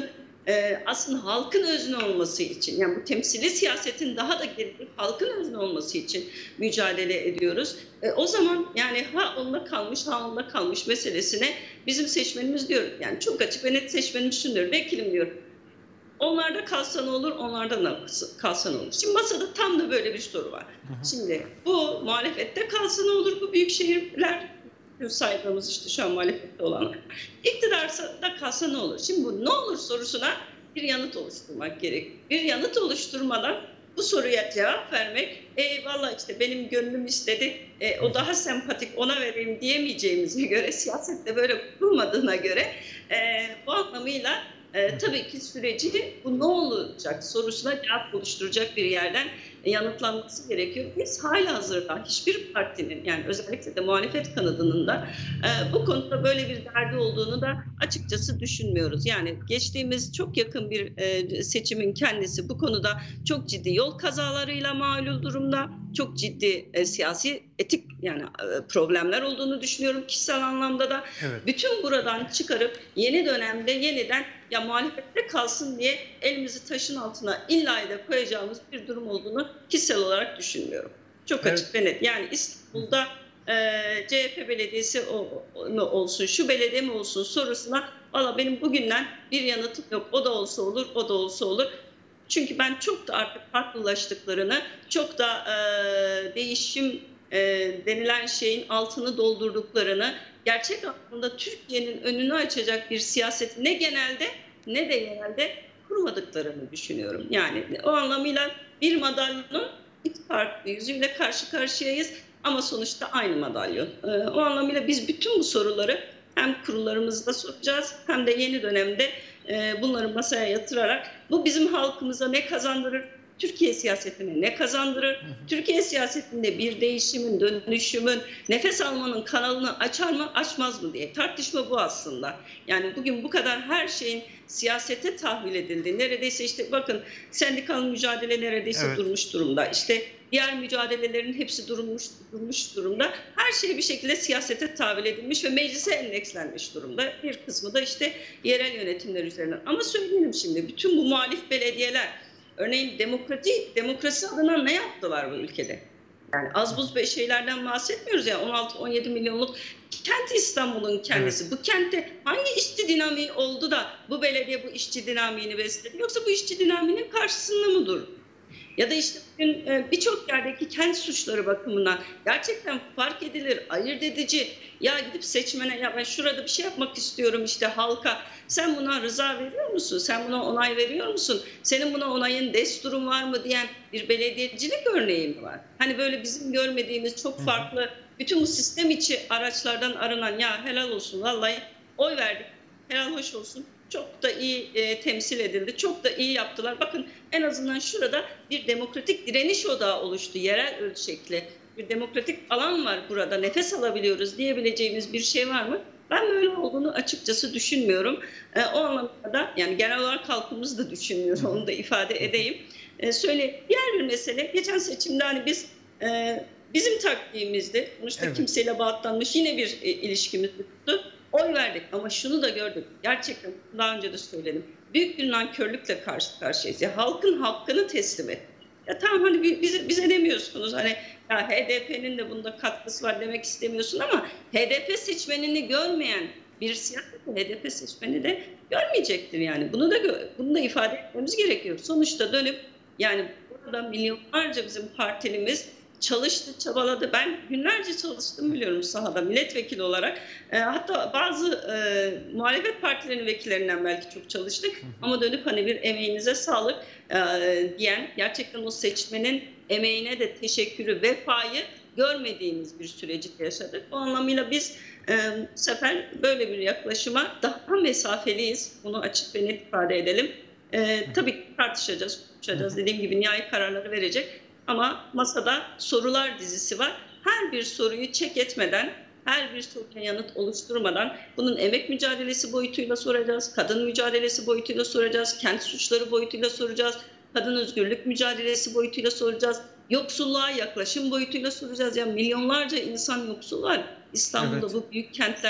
e, aslında halkın özne olması için, yani bu temsili siyasetin daha da gelip halkın özne olması için mücadele ediyoruz. E, o zaman yani ha onda kalmış ha onda kalmış meselesine bizim seçmenimiz diyor. Yani çok açık ve net seçmenimiz şunu diyor. Vekilim diyor. Onlarda kalsa ne olur, onlardan da kalsa ne olur? Şimdi masada tam da böyle bir soru var. Hı hı. Şimdi bu muhalefette kalsa ne olur? Bu büyük şehirler saydığımız işte şu an muhalefette olanlar. İktidarsa da kalsa ne olur? Şimdi bu ne olur sorusuna bir yanıt oluşturmak gerek. Bir yanıt oluşturmadan bu soruya cevap vermek, e, valla işte benim gönlüm istedi, e, o daha sempatik ona vereyim diyemeyeceğimize göre, siyasette böyle kurulmadığına göre e, bu anlamıyla e, tabii ki süreci bu ne olacak sorusuna cevap oluşturacak bir yerden e, yanıtlanması gerekiyor. Biz halihazırda hiçbir partinin, yani özellikle de muhalefet kanadının da e, bu konuda böyle bir derdi olduğunu da açıkçası düşünmüyoruz. Yani geçtiğimiz çok yakın bir e, seçimin kendisi bu konuda çok ciddi yol kazalarıyla malul durumda. Çok ciddi e, siyasi, etik yani e, problemler olduğunu düşünüyorum kişisel anlamda da. Evet. Bütün buradan çıkarıp yeni dönemde yeniden ya muhalefette kalsın diye elimizi taşın altına illa da koyacağımız bir durum olduğunu kişisel olarak düşünmüyorum. Çok Evet. açık ve net. Yani İstanbul'da e, C H P belediyesi o, o, mu olsun, şu belediye mi olsun sorusuna valla benim bugünden bir yanıtım yok. O da olsa olur, o da olsa olur. Çünkü ben çok da artık farklılaştıklarını, çok da e, değişim e, denilen şeyin altını doldurduklarını, gerçek anlamda Türkiye'nin önünü açacak bir siyaset ne genelde ne de genelde kurmadıklarını düşünüyorum. Yani o anlamıyla bir madalyonun iki farklı yüzüyle karşı karşıyayız ama sonuçta aynı madalyon. E, o anlamıyla biz bütün bu soruları hem kurullarımızda soracağız hem de yeni dönemde e, bunları masaya yatırarak bu bizim halkımıza ne kazandırır, Türkiye siyasetine ne kazandırır, hı hı. Türkiye siyasetinde bir değişimin, dönüşümün, nefes almanın kanalını açar mı, açmaz mı diye tartışma bu aslında. Yani bugün bu kadar her şeyin siyasete tahvil edildi. Neredeyse işte bakın sendikal mücadele neredeyse evet. durmuş durumda. İşte diğer mücadelelerin hepsi durmuş, durmuş durumda. Her şey bir şekilde siyasete tahvil edilmiş ve meclise endekslenmiş durumda. Bir kısmı da işte yerel yönetimler üzerinden. Ama söyleyelim şimdi bütün bu muhalif belediyeler örneğin demokrasi, demokrasi adına ne yaptılar bu ülkede? Yani az buz şeylerden bahsetmiyoruz ya, on altı on yedi milyonluk kent İstanbul'un kendisi. Evet. Bu kentte hangi işçi dinamiği oldu da bu belediye bu işçi dinamiğini besledi? Yoksa bu işçi dinamiğinin karşısında mı durdu? Ya da işte birçok yerdeki kent suçları bakımından gerçekten fark edilir, ayırt edici. Ya gidip seçmene ya ben şurada bir şey yapmak istiyorum işte halka. Sen buna rıza veriyor musun? Sen buna onay veriyor musun? Senin buna onayın desturun var mı diyen bir belediyecilik örneği mi var? Hani böyle bizim görmediğimiz çok farklı bütün bu sistem içi araçlardan arınan ya helal olsun vallahi oy verdik. Helal hoş olsun. Çok da iyi e, temsil edildi. Çok da iyi yaptılar. Bakın en azından şurada bir demokratik direniş odağı oluştu. Yerel ölçekli bir demokratik alan var burada. Nefes alabiliyoruz diyebileceğimiz bir şey var mı? Ben böyle olduğunu açıkçası düşünmüyorum. E, o anlamda da yani genel olarak halkımız da düşünmüyor. Onu da ifade edeyim. E, söyle diğer bir mesele. Geçen seçimde hani biz e, bizim taktiğimizdi. Sonuçta evet. kimseyle bağlanmış yine bir e, ilişkimiz tuttu. Oy verdik ama şunu da gördük. Gerçekten daha önce de söyledim. Büyük bir nankörlükle karşı karşıyayız. Ya halkın hakkını teslim et. Ya tamam hani bize, bize demiyorsunuz hani ya H D P'nin de bunda katkısı var demek istemiyorsun ama H D P seçmenini görmeyen bir siyasi H D P seçmeni de görmeyecektir yani. Bunu da bunu da ifade etmemiz gerekiyor. Sonuçta dönüp yani burada milyonlarca bizim partilimiz çalıştı, çabaladı. Ben günlerce çalıştım biliyorum sahada milletvekili olarak. E, hatta bazı e, muhalefet partilerinin vekillerinden belki çok çalıştık. Hı hı. Ama dönüp hani bir emeğinize sağlık e, diyen, gerçekten o seçmenin emeğine de teşekkürü, vefayı görmediğimiz bir süreci yaşadık. O anlamıyla biz e, bu sefer böyle bir yaklaşıma daha mesafeliyiz. Bunu açık ve net ifade edelim. E, tabii tartışacağız, konuşacağız. Dediğim gibi nihai kararları verecek. Ama masada sorular dizisi var. Her bir soruyu çek etmeden, her bir soruya yanıt oluşturmadan bunun emek mücadelesi boyutuyla soracağız, kadın mücadelesi boyutuyla soracağız, kent suçları boyutuyla soracağız, kadın özgürlük mücadelesi boyutuyla soracağız, yoksulluğa yaklaşım boyutuyla soracağız. Yani milyonlarca insan yoksul var İstanbul'da, evet. Bu büyük kentler.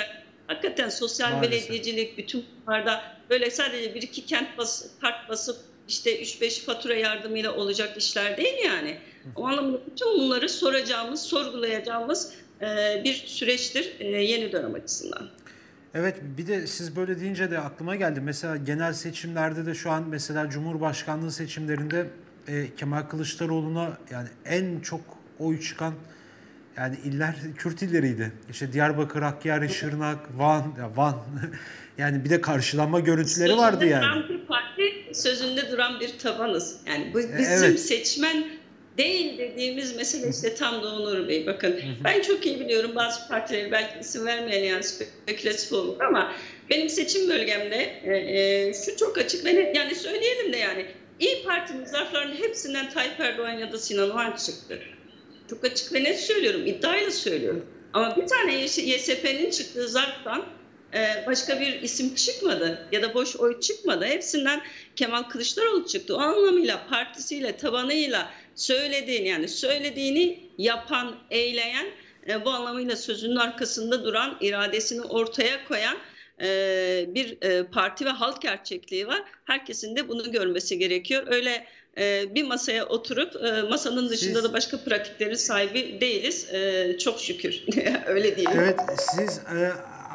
Hakikaten sosyal Maalesef. belediyecilik bütün bunlarda böyle sadece bir iki kent bas, kart basıp işte üç beş fatura yardımıyla olacak işler değil yani. O anlamda bütün bunları soracağımız, sorgulayacağımız e, bir süreçtir e, yeni dönem açısından. Evet, bir de siz böyle deyince de aklıma geldi. Mesela genel seçimlerde de şu an mesela Cumhurbaşkanlığı seçimlerinde e, Kemal Kılıçdaroğlu'na yani en çok oy çıkan yani iller Kürt illeriydi. İşte Diyarbakır, Hakkari, Şırnak, Van, ya Van yani bir de karşılanma görüntüleri Sözünde vardı yani. duran bir parti, sözünde duran bir tabanız. Yani bu bizim Evet. seçmen değil dediğimiz mesele işte tam da Onur Bey. Bakın ben çok iyi biliyorum bazı partileri belki isim vermeyen yani spekülatif olur ama benim seçim bölgemde e, e, şu çok açık ve net yani söyleyelim de yani İYİ Parti'nin zarflarının hepsinden Tayyip Erdoğan ya da Sinan Oğan çıktı. Çok açık ve net söylüyorum, iddiayla söylüyorum. Ama bir tane Y S P'nin çıktığı zarftan başka bir isim çıkmadı ya da boş oy çıkmadı. Hepsinden Kemal Kılıçdaroğlu çıktı. O anlamıyla partisiyle, tabanıyla söylediğini yani söylediğini yapan, eyleyen, bu anlamıyla sözünün arkasında duran, iradesini ortaya koyan bir parti ve halk gerçekliği var. Herkesin de bunu görmesi gerekiyor. Öyle bir masaya oturup masanın dışında Siz, da başka pratiklerin sahibi değiliz. Çok şükür. Öyle diyelim. Evet, siz e,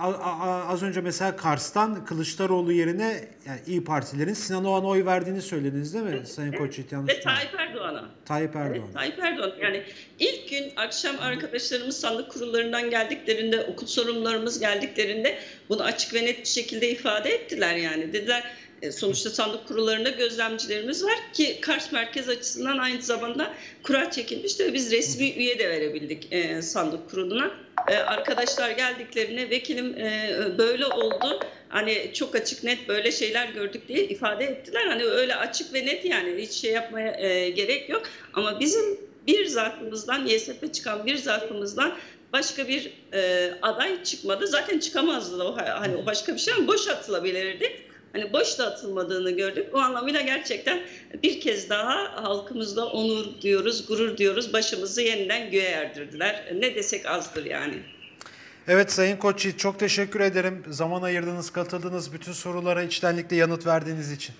az önce mesela Kars'tan Kılıçdaroğlu yerine yani İYİ Partilerin Sinan Oğan'a oy verdiğini söylediniz değil mi evet, Sayın Koçyiğit? Yanlış ve Tayyip Erdoğan'a. Tayyip Erdoğan. Evet, Tayyip Erdoğan. Yani ilk gün akşam arkadaşlarımız sandık kurullarından geldiklerinde, okul sorumlularımız geldiklerinde bunu açık ve net bir şekilde ifade ettiler yani. Dediler sonuçta sandık kurullarında gözlemcilerimiz var ki Kars merkez açısından aynı zamanda kura çekilmişti ve biz resmi üye de verebildik e, sandık kuruluna. E, arkadaşlar geldiklerine vekilim e, böyle oldu. Hani çok açık net böyle şeyler gördük diye ifade ettiler. Hani öyle açık ve net yani hiç şey yapmaya e, gerek yok. Ama bizim bir zarfımızdan Y S P çıkan bir zarfımızdan başka bir e, aday çıkmadı. Zaten çıkamazdı da o, hani o başka bir şey ama boş atılabilirdi. Hani boş da atılmadığını gördük. O anlamıyla gerçekten bir kez daha halkımızda onur diyoruz, gurur diyoruz. Başımızı yeniden göğe erdirdiler. Ne desek azdır yani. Evet Sayın Koçyiğit çok teşekkür ederim. Zaman ayırdınız, katıldınız. Bütün sorulara içtenlikle yanıt verdiğiniz için.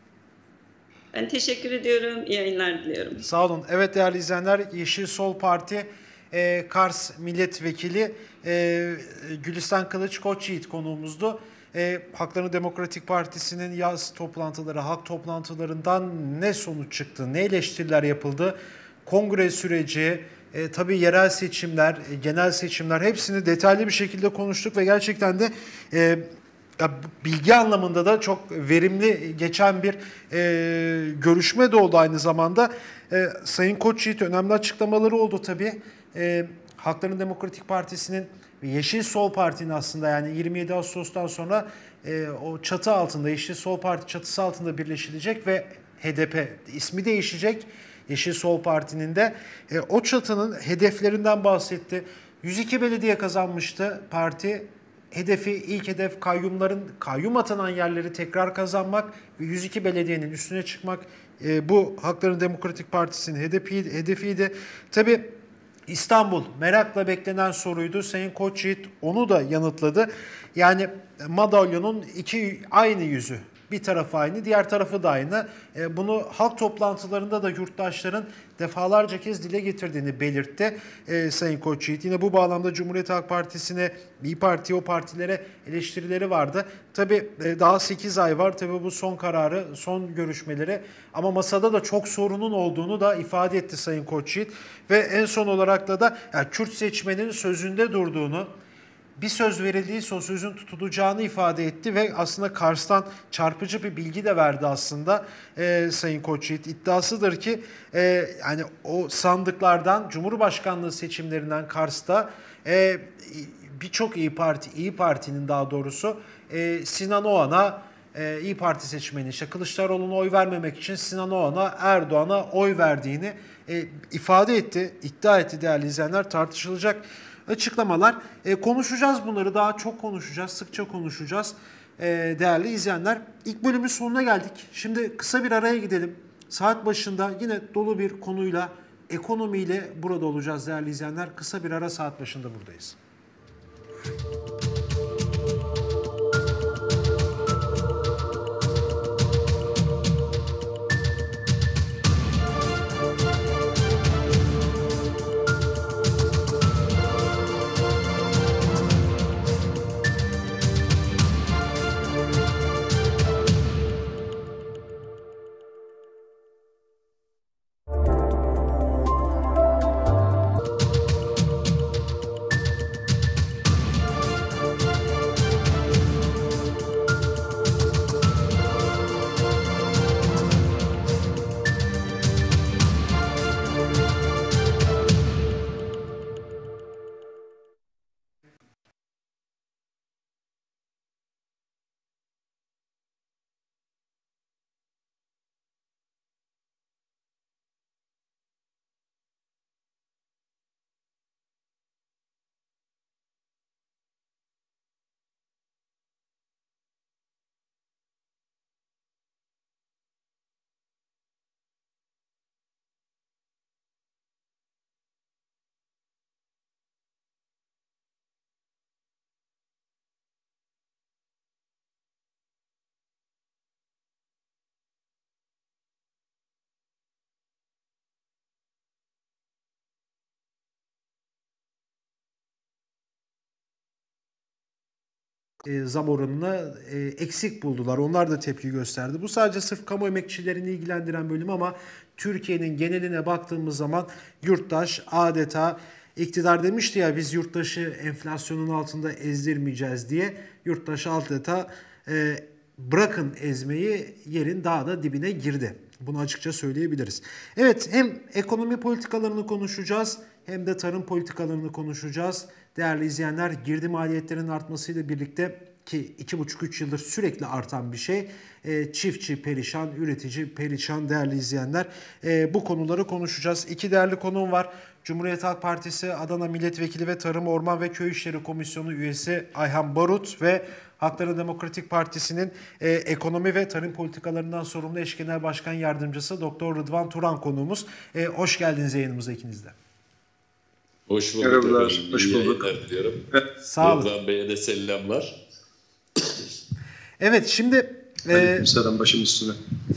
Ben teşekkür ediyorum. İyi yayınlar diliyorum. Sağ olun. Evet değerli izleyenler, Yeşil Sol Parti e, Kars Milletvekili e, Gülistan Kılıç Koçyiğit konuğumuzdu. E, Hakların Demokratik Partisi'nin yaz toplantıları, halk toplantılarından ne sonuç çıktı, ne eleştiriler yapıldı, kongre süreci, e, tabii yerel seçimler, e, genel seçimler hepsini detaylı bir şekilde konuştuk ve gerçekten de e, bilgi anlamında da çok verimli geçen bir e, görüşme de oldu aynı zamanda. E, Sayın Koçyiğit önemli açıklamaları oldu tabii. E, Hakların Demokratik Partisi'nin Yeşil Sol Parti'nin aslında yani yirmi yedi Ağustos'tan sonra e, o çatı altında Yeşil Sol Parti çatısı altında birleşilecek ve H D P ismi değişecek. Yeşil Sol Parti'nin de e, o çatının hedeflerinden bahsetti. yüz iki belediye kazanmıştı parti. Hedefi ilk hedef kayyumların kayyum atanan yerleri tekrar kazanmak ve yüz iki belediyenin üstüne çıkmak. E, bu Hakların Demokratik Partisi'nin hedefiydi. hedefiydi. Tabii İstanbul merakla beklenen soruydu. Sayın Koçyiğit onu da yanıtladı. Yani madalyonun iki aynı yüzü. Bir tarafı aynı, diğer tarafı da aynı. Bunu halk toplantılarında da yurttaşların defalarca kez dile getirdiğini belirtti e, Sayın Koçyiğit. Yine bu bağlamda Cumhuriyet Halk Partisi'ne, İYİ Parti, o partilere eleştirileri vardı. Tabii e, daha sekiz ay var. Tabii bu son kararı, son görüşmeleri. Ama masada da çok sorunun olduğunu da ifade etti Sayın Koçyiğit. Ve en son olarak da da yani Kürt seçmenin sözünde durduğunu, bir söz verildiyse o sözün tutulacağını ifade etti ve aslında Kars'tan çarpıcı bir bilgi de verdi aslında e, Sayın Koçyiğit. İddiasıdır ki e, yani o sandıklardan Cumhurbaşkanlığı seçimlerinden Kars'ta e, birçok İYİ Parti, İYİ Parti'nin daha doğrusu e, Sinan Oğan'a e, İYİ Parti seçmeni işte Kılıçdaroğlu'na oy vermemek için Sinan Oğan'a, Erdoğan'a oy verdiğini e, ifade etti, iddia etti değerli izleyenler. Tartışılacak açıklamalar. E, konuşacağız bunları, daha çok konuşacağız, sıkça konuşacağız e, değerli izleyenler. İlk bölümün sonuna geldik. Şimdi kısa bir araya gidelim. Saat başında yine dolu bir konuyla, ekonomiyle burada olacağız değerli izleyenler. Kısa bir ara, saat başında buradayız. e, zam oranını e, eksik buldular. Onlar da tepki gösterdi. Bu sadece sırf kamu emekçilerini ilgilendiren bölüm ama Türkiye'nin geneline baktığımız zaman yurttaş adeta, iktidar demişti ya biz yurttaşı enflasyonun altında ezdirmeyeceğiz diye, yurttaş adeta e, bırakın ezmeyi yerin daha da dibine girdi. Bunu açıkça söyleyebiliriz. Evet, hem ekonomi politikalarını konuşacağız hem de tarım politikalarını konuşacağız. Değerli izleyenler, girdi maliyetlerinin artmasıyla birlikte, ki iki buçuk üç yıldır sürekli artan bir şey, e, çiftçi perişan, üretici perişan değerli izleyenler. E, bu konuları konuşacağız. İki değerli konuğum var. Cumhuriyet Halk Partisi Adana Milletvekili ve Tarım, Orman ve Köy İşleri Komisyonu üyesi Ayhan Barut ve Halkların Demokratik Partisi'nin e, ekonomi ve tarım politikalarından sorumlu eş genel başkan yardımcısı Doktor Rıdvan Turan konuğumuz. E, hoş geldiniz yayınımıza ikiniz de. Hoş bulduk. Merhabalar, hoş bulduk. Diliyorum. Sağ olun. Rıdvan Bey'e de selamlar. Evet, şimdi... E, Selam, başım üstüne.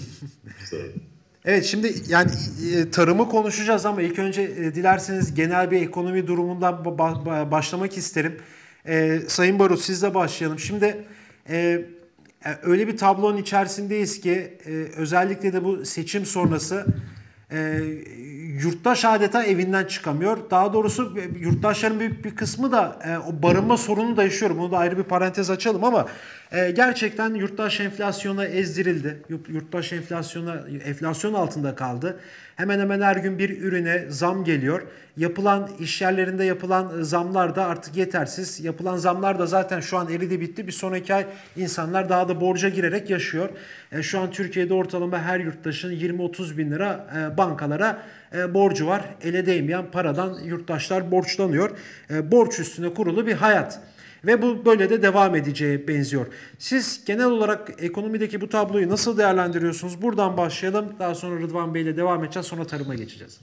Evet, şimdi yani e, tarımı konuşacağız ama ilk önce e, dilerseniz genel bir ekonomi durumundan ba- ba- başlamak isterim. E, Sayın Barut, sizle başlayalım. Şimdi e, öyle bir tablonun içerisindeyiz ki e, özellikle de bu seçim sonrası e, yurttaş adeta evinden çıkamıyor. Daha doğrusu yurttaşların büyük bir kısmı da e, o barınma sorunu da yaşıyor. Bunu da ayrı bir parantez açalım ama e, gerçekten yurttaş enflasyona ezdirildi. Yurttaş enflasyona enflasyon altında kaldı. Hemen hemen her gün bir ürüne zam geliyor. Yapılan iş yerlerinde yapılan zamlar da artık yetersiz. Yapılan zamlar da zaten şu an eridi bitti. Bir sonraki ay insanlar daha da borca girerek yaşıyor. E, şu an Türkiye'de ortalama her yurttaşın yirmi otuz bin lira e, bankalara e, borcu var. Ele değmeyen paradan yurttaşlar borçlanıyor. E, borç üstüne kurulu bir hayat. Ve bu böyle de devam edeceğe benziyor. Siz genel olarak ekonomideki bu tabloyu nasıl değerlendiriyorsunuz? Buradan başlayalım. Daha sonra Rıdvan Bey ile devam edeceğiz. Sonra tarıma geçeceğiz.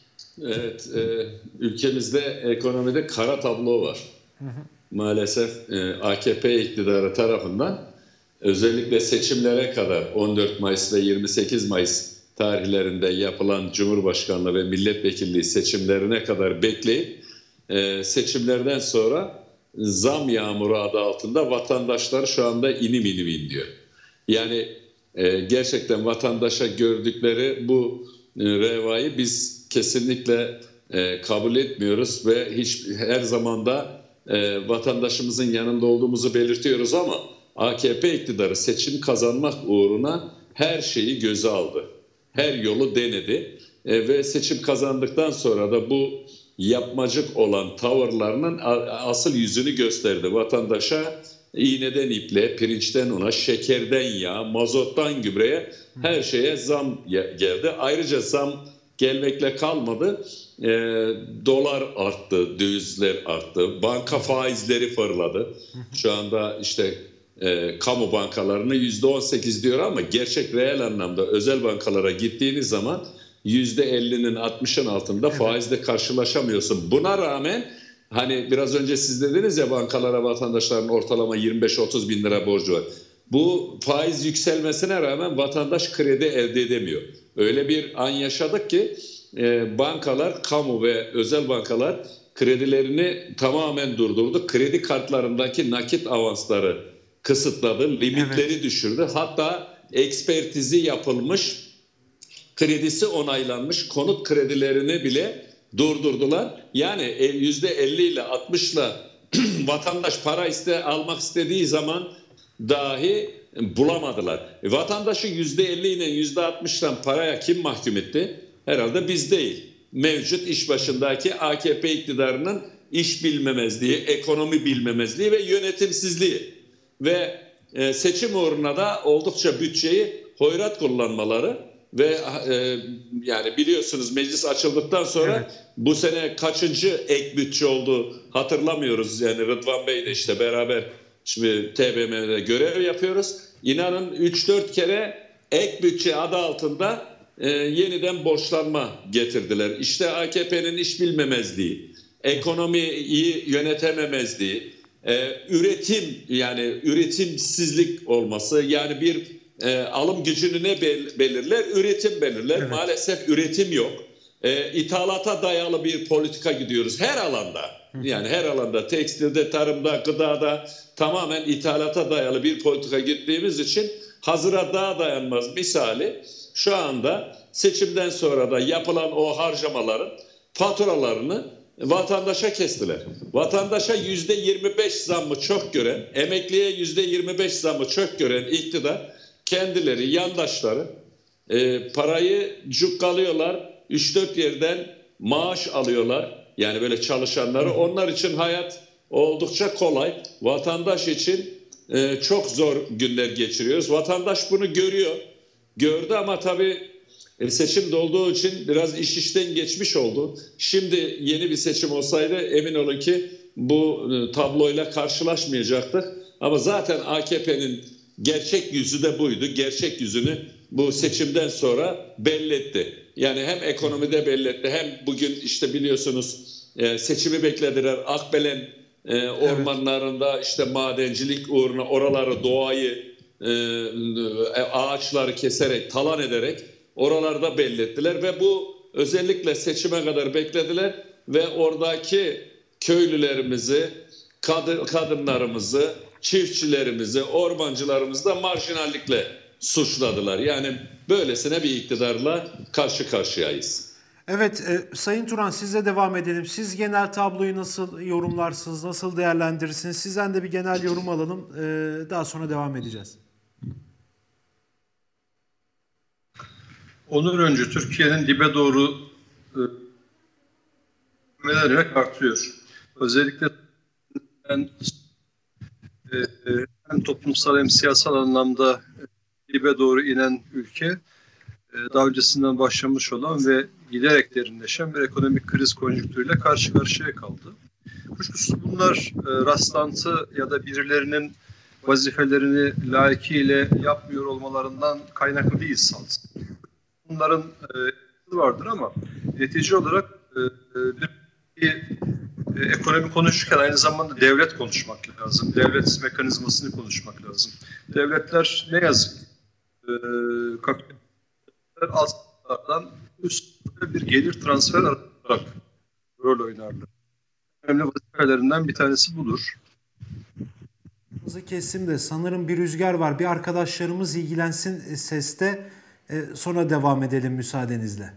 Evet, e, ülkemizde ekonomide kara tablo var. Hı hı. Maalesef e, A K P iktidarı tarafından özellikle seçimlere kadar on dört Mayıs ve yirmi sekiz Mayıs tarihlerinde yapılan Cumhurbaşkanlığı ve milletvekilliği seçimlerine kadar bekleyip e, seçimlerden sonra zam yağmuru adı altında vatandaşlar şu anda inim inim inliyor. Yani e, gerçekten vatandaşa gördükleri bu e, revayı biz kesinlikle e, kabul etmiyoruz ve hiç her zaman da e, vatandaşımızın yanında olduğumuzu belirtiyoruz ama A K P iktidarı seçim kazanmak uğruna her şeyi göze aldı. Her yolu denedi e, ve seçim kazandıktan sonra da bu yapmacık olan tavırlarının asıl yüzünü gösterdi. Vatandaşa iğneden iple, pirinçten una, şekerden yağa, mazottan gübreye her şeye zam geldi. Ayrıca zam gelmekle kalmadı. E, dolar arttı, dövizler arttı, banka faizleri fırladı. Şu anda işte e, kamu bankalarını yüzde on sekiz diyor ama gerçek reel anlamda özel bankalara gittiğiniz zaman yüzde ellinin altmışın altında evet, faizle karşılaşamıyorsun. Buna rağmen hani biraz önce siz dediniz ya bankalara vatandaşların ortalama yirmi beş otuz bin lira borcu var. Bu faiz yükselmesine rağmen vatandaş kredi elde edemiyor. Öyle bir an yaşadık ki e, bankalar, kamu ve özel bankalar kredilerini tamamen durdurdu. Kredi kartlarındaki nakit avansları kısıtladı, limitleri evet, düşürdü. Hatta ekspertizi yapılmış, kredisi onaylanmış konut kredilerini bile durdurdular. Yani yüzde elli ile altmış ile vatandaş para iste almak istediği zaman dahi bulamadılar. E, vatandaşı yüzde elli ile yüzde altmıştan paraya kim mahkum etti? Herhalde biz değil. Mevcut iş başındaki A K P iktidarının iş bilmemezliği, ekonomi bilmemezliği ve yönetimsizliği. Ve e, seçim uğruna da oldukça bütçeyi hoyrat kullanmaları. Ve e, yani biliyorsunuz meclis açıldıktan sonra evet, bu sene kaçıncı ek bütçe oldu hatırlamıyoruz. Yani Rıdvan Bey de işte beraber şimdi T B M M'de görev yapıyoruz. İnanın üç dört kere ek bütçe adı altında e, yeniden borçlanma getirdiler. İşte A K P'nin iş bilmemezliği, ekonomiyi yönetememezliği, e, üretim yani üretimsizlik olması, yani bir E, alım gücünü ne belirler? Üretim belirler. Evet. Maalesef üretim yok. e, ithalata dayalı bir politika gidiyoruz her alanda. Yani her alanda, tekstilde, tarımda, gıdada tamamen ithalata dayalı bir politika gittiğimiz için hazıra daha dayanmaz misali şu anda seçimden sonra da yapılan o harcamaların faturalarını vatandaşa kestiler. Vatandaşa yüzde yirmi beş zammı çok gören, emekliye yüzde yirmi beş zammı çok gören iktidar kendileri, yandaşları e, parayı cukkalıyorlar, üç dört yerden maaş alıyorlar. Yani böyle çalışanları. Onlar için hayat oldukça kolay. Vatandaş için e, çok zor günler geçiriyoruz. Vatandaş bunu görüyor. Gördü ama tabii e, seçim de olduğu için biraz iş işten geçmiş oldu. Şimdi yeni bir seçim olsaydı emin olun ki bu e, tabloyla karşılaşmayacaktık. Ama zaten A K P'nin gerçek yüzü de buydu. Gerçek yüzünü bu seçimden sonra belli etti. Yani hem ekonomide belli etti hem bugün işte biliyorsunuz e, seçimi beklediler. Akbelen e, ormanlarında evet. işte madencilik uğruna oraları, doğayı, e, ağaçları keserek, talan ederek oralarda belli ettiler. Ve bu özellikle seçime kadar beklediler ve oradaki köylülerimizi, kadın, kadınlarımızı, çiftçilerimizi, ormancılarımızı da marjinallikle suçladılar. Yani böylesine bir iktidarla karşı karşıyayız. Evet, e, Sayın Turan sizle devam edelim. Siz genel tabloyu nasıl yorumlarsınız, nasıl değerlendirirsiniz? Sizden de bir genel yorum alalım. E, daha sonra devam edeceğiz. Onur öncü Türkiye'nin dibe doğru ivmelerek e, artıyor. Özellikle en, e, hem toplumsal hem siyasal anlamda dibe doğru inen ülke, daha öncesinden başlamış olan ve giderek derinleşen bir ekonomik kriz konjonktürüyle karşı karşıya kaldı. Kuşkusuz bunlar rastlantı ya da birilerinin vazifelerini layıkıyla yapmıyor olmalarından kaynaklı değil sanırım. Bunların vardır ama netice olarak bir, bir ekonomi konuşurken aynı zamanda devlet konuşmak lazım. Devlet mekanizmasını konuşmak lazım. Devletler ne yazık ki kapitalistler altlardan üstüne bir gelir transfer alarak rol oynarlar. Önemli vazifelerinden bir tanesi budur. Kesim de sanırım bir rüzgar var. Bir arkadaşlarımız ilgilensin seste. Sonra devam edelim müsaadenizle.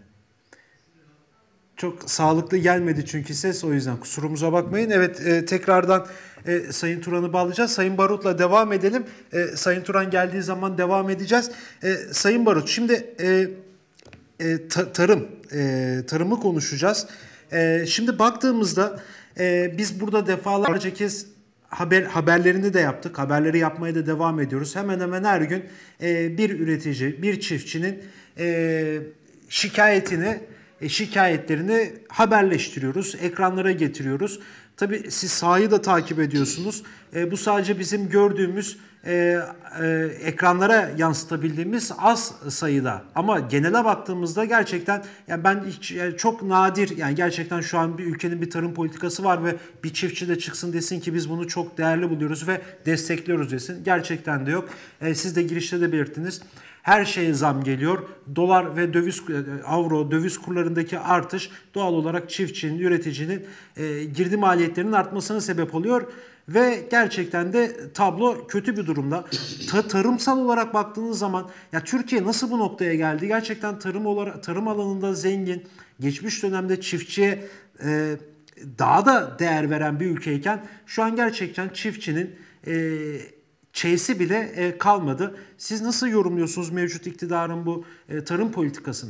Çok sağlıklı gelmedi çünkü ses, o yüzden kusurumuza bakmayın. Evet, e, tekrardan e, Sayın Turan'ı bağlayacağız. Sayın Barut'la devam edelim. E, Sayın Turan geldiği zaman devam edeceğiz. E, Sayın Barut, şimdi e, e, ta, tarım, e, tarımı konuşacağız. E, şimdi baktığımızda e, biz burada defalarca kez haber haberlerini de yaptık. Haberleri yapmaya da devam ediyoruz. Hemen hemen her gün e, bir üretici, bir çiftçinin e, şikayetini E, şikayetlerini haberleştiriyoruz, ekranlara getiriyoruz. Tabii siz sahayı da takip ediyorsunuz. E, bu sadece bizim gördüğümüz, e, e, ekranlara yansıtabildiğimiz az sayıda. Ama genele baktığımızda gerçekten yani ben hiç, yani çok nadir, yani gerçekten şu an bir ülkenin bir tarım politikası var ve bir çiftçi de çıksın desin ki biz bunu çok değerli buluyoruz ve destekliyoruz desin. Gerçekten de yok. E, siz de girişte de belirttiniz. Her şeye zam geliyor. Dolar ve döviz, avro, döviz kurlarındaki artış doğal olarak çiftçinin, üreticinin e, girdi maliyetlerinin artmasına sebep oluyor. Ve gerçekten de tablo kötü bir durumda. Ta, tarımsal olarak baktığınız zaman ya Türkiye nasıl bu noktaya geldi? Gerçekten tarım olarak, tarım alanında zengin, geçmiş dönemde çiftçiye e, daha da değer veren bir ülkeyken şu an gerçekten çiftçinin e, çeysi bile e, kalmadı. Siz nasıl yorumluyorsunuz mevcut iktidarın bu e, tarım politikasını?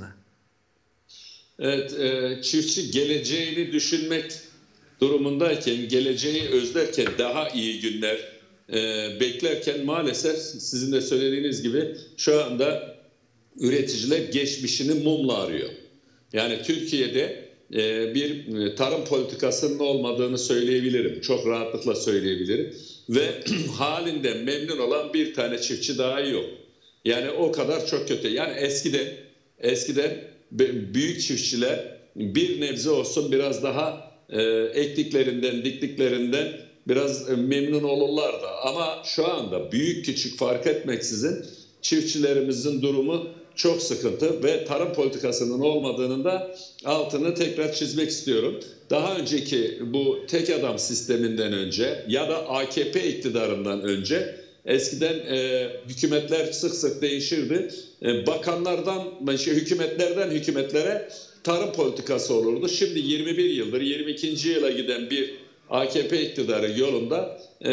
Evet, e, çiftçi geleceğini düşünmek durumundayken, geleceği özlerken, daha iyi günler e, beklerken maalesef sizin de söylediğiniz gibi şu anda üreticiler geçmişini mumla arıyor. Yani Türkiye'de e, bir tarım politikasının olmadığını söyleyebilirim. Çok rahatlıkla söyleyebilirim. Ve halinden memnun olan bir tane çiftçi daha yok. Yani o kadar çok kötü. Yani eskiden eskiden büyük çiftçiler bir nebze olsun biraz daha e, ektiklerinden, diktiklerinden biraz e, memnun olurlardı. Ama şu anda büyük küçük fark etmeksizin çiftçilerimizin durumu çok sıkıntı ve tarım politikasının olmadığının da altını tekrar çizmek istiyorum. Daha önceki bu tek adam sisteminden önce ya da A K P iktidarından önce eskiden e, hükümetler sık sık değişirdi. E, bakanlardan, şey, hükümetlerden hükümetlere tarım politikası olurdu. Şimdi yirmi bir yıldır, yirmi ikinci yıla giden bir A K P iktidarı yolunda e,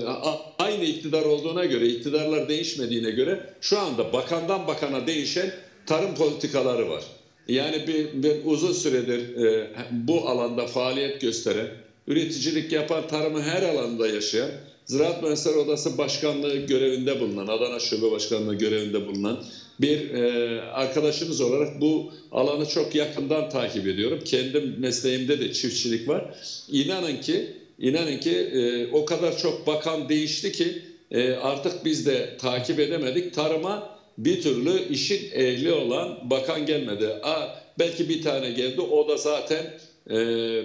aynı iktidar olduğuna göre, iktidarlar değişmediğine göre şu anda bakandan bakana değişen tarım politikaları var. Yani bir, bir uzun süredir e, bu alanda faaliyet gösteren, üreticilik yapan, tarımı her alanda yaşayan, Ziraat Mühendisleri Odası Başkanlığı görevinde bulunan, Adana Şube Başkanlığı görevinde bulunan bir e, arkadaşımız olarak bu alanı çok yakından takip ediyorum. Kendi mesleğimde de çiftçilik var. İnanın ki, inanın ki e, o kadar çok bakan değişti ki e, artık biz de takip edemedik. Tarıma bir türlü işin ehli olan bakan gelmedi. Aa, belki bir tane geldi, o da zaten e,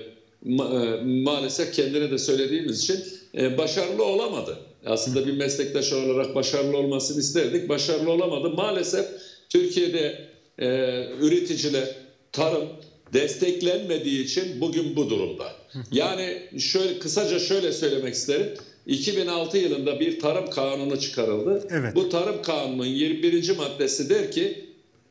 ma e, maalesef kendine de söylediğimiz için e, başarılı olamadı. Aslında bir meslektaş olarak başarılı olmasını isterdik, başarılı olamadı. Maalesef Türkiye'de e, üreticiler, tarım desteklenmediği için bugün bu durumda. Yani şöyle kısaca şöyle söylemek isterim. iki bin altı yılında bir tarım kanunu çıkarıldı. Evet. Bu tarım kanunun yirmi birinci maddesi der ki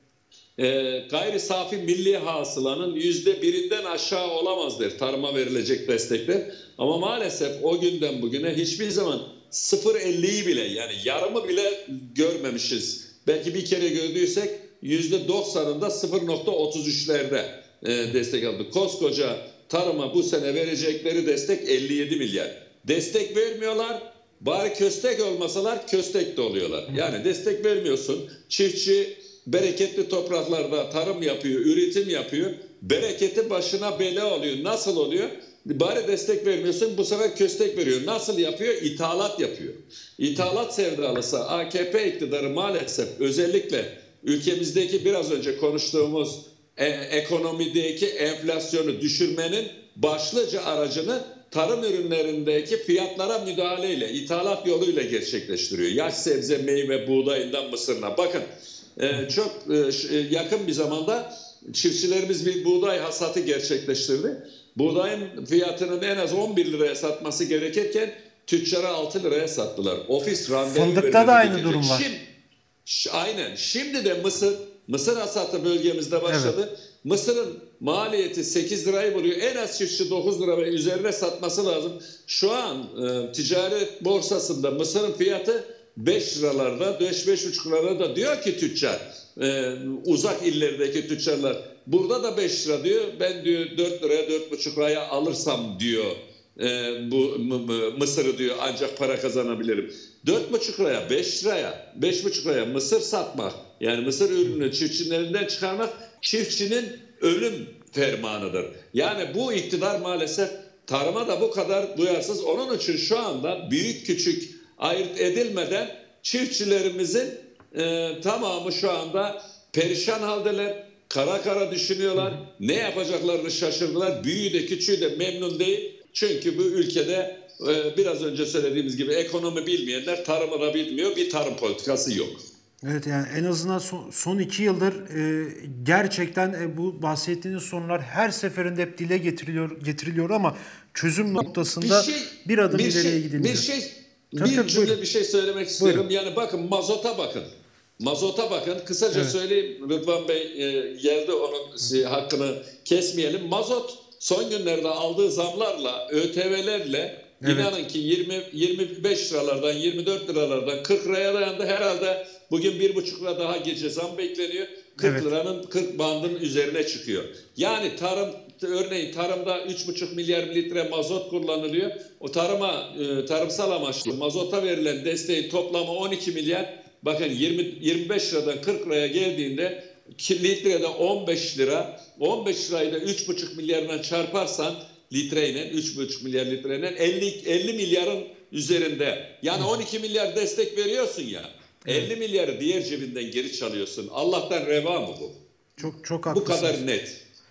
e, gayri safi milli hasılanın yüzde birinden aşağı olamaz der tarıma verilecek destekler. Ama maalesef o günden bugüne hiçbir zaman sıfır virgül elliyi bile, yani yarımı bile görmemişiz. Belki bir kere gördüysek yüzde doksanında sıfır virgül otuz üçlerde e, destek aldık. Koskoca tarıma bu sene verecekleri destek elli yedi milyar. Destek vermiyorlar. Bari köstek olmasalar köstek de oluyorlar. Yani destek vermiyorsun. Çiftçi bereketli topraklarda tarım yapıyor, üretim yapıyor. Bereketi başına bela oluyor. Nasıl oluyor? Bari destek vermiyorsun, bu sefer köstek veriyor. Nasıl yapıyor? İthalat yapıyor. İthalat sevdalısı A K P iktidarı maalesef özellikle ülkemizdeki biraz önce konuştuğumuz e ekonomideki enflasyonu düşürmenin başlıca aracını tarım ürünlerindeki fiyatlara müdahaleyle, ithalat yoluyla gerçekleştiriyor. Yaş sebze, meyve, buğdayından mısırına. Bakın e, çok e, yakın bir zamanda çiftçilerimiz bir buğday hasatı gerçekleştirdi. Buğdayın fiyatının en az on bir liraya satması gerekirken tüccara altı liraya sattılar. Ofis randevu Fındıkta da aynı durum var. Şimdi, aynen. Şimdi de mısır, mısır hasatı bölgemizde başladı. Evet. Mısırın maliyeti sekiz lirayı buluyor. En az çiftçi dokuz lira ve üzerine satması lazım. Şu an e, ticaret borsasında mısırın fiyatı beş liralarda, beş beş buçuk liralarda diyor ki tüccar, e, uzak illerdeki tüccarlar. Burada da beş lira diyor. Ben diyor dört liraya, dört buçuk liraya alırsam diyor e, bu mısırı diyor ancak para kazanabilirim. dört buçuk liraya, beş liraya, beş buçuk liraya mısır satmak, yani mısır ürünü çiftçinin elinden çıkarmak çiftçinin ölüm fermanıdır. Yani bu iktidar maalesef tarıma da bu kadar duyarsız. Onun için şu anda büyük küçük ayırt edilmeden çiftçilerimizin e, tamamı şu anda perişan haldeler. Kara kara düşünüyorlar. Ne yapacaklarını şaşırdılar. Büyüğü de küçüğü de memnun değil. Çünkü bu ülkede e, biraz önce söylediğimiz gibi ekonomi bilmeyenler tarımı da bilmiyor. Bir tarım politikası yok. Evet, yani en azından son, son iki yıldır e, gerçekten e, bu bahsettiğiniz sorunlar her seferinde hep dile getiriliyor getiriliyor ama çözüm noktasında bir, şey, bir adım bir ileriye şey, gidilmiyor. Bir şey, tabii, bir tabii, cümle buyurun. bir şey söylemek istiyorum. Buyurun. Yani bakın mazota bakın. Mazota bakın. Kısaca evet. söyleyeyim. Rıdvan Bey e, geldi, onun hakkını kesmeyelim. Mazot son günlerde aldığı zamlarla, ÖTV'lerle evet. inanın ki yirmi yirmi beş liralardan, yirmi dört liralardan kırk liraya dayandı. Herhalde bugün bir buçuk lira daha gece zam bekleniyor. kırk evet. liranın kırk bandın üzerine çıkıyor. Yani tarım, örneğin tarımda üç buçuk milyar litre mazot kullanılıyor. O tarıma, e, tarımsal amaçlı mazota verilen desteğin toplamı on iki milyar. Bakın yirmi yirmi beş liradan kırk liraya geldiğinde litrede on beş lira, on beş lirayı da üç buçuk milyardan çarparsan litreyle, üç buçuk milyar litreyle elli elli milyarın üzerinde. Yani on iki milyar destek veriyorsun ya. elli milyarı diğer cebinden geri çalıyorsun. Allah'tan reva mı bu? Çok çok haklısınız. Bu kadar net.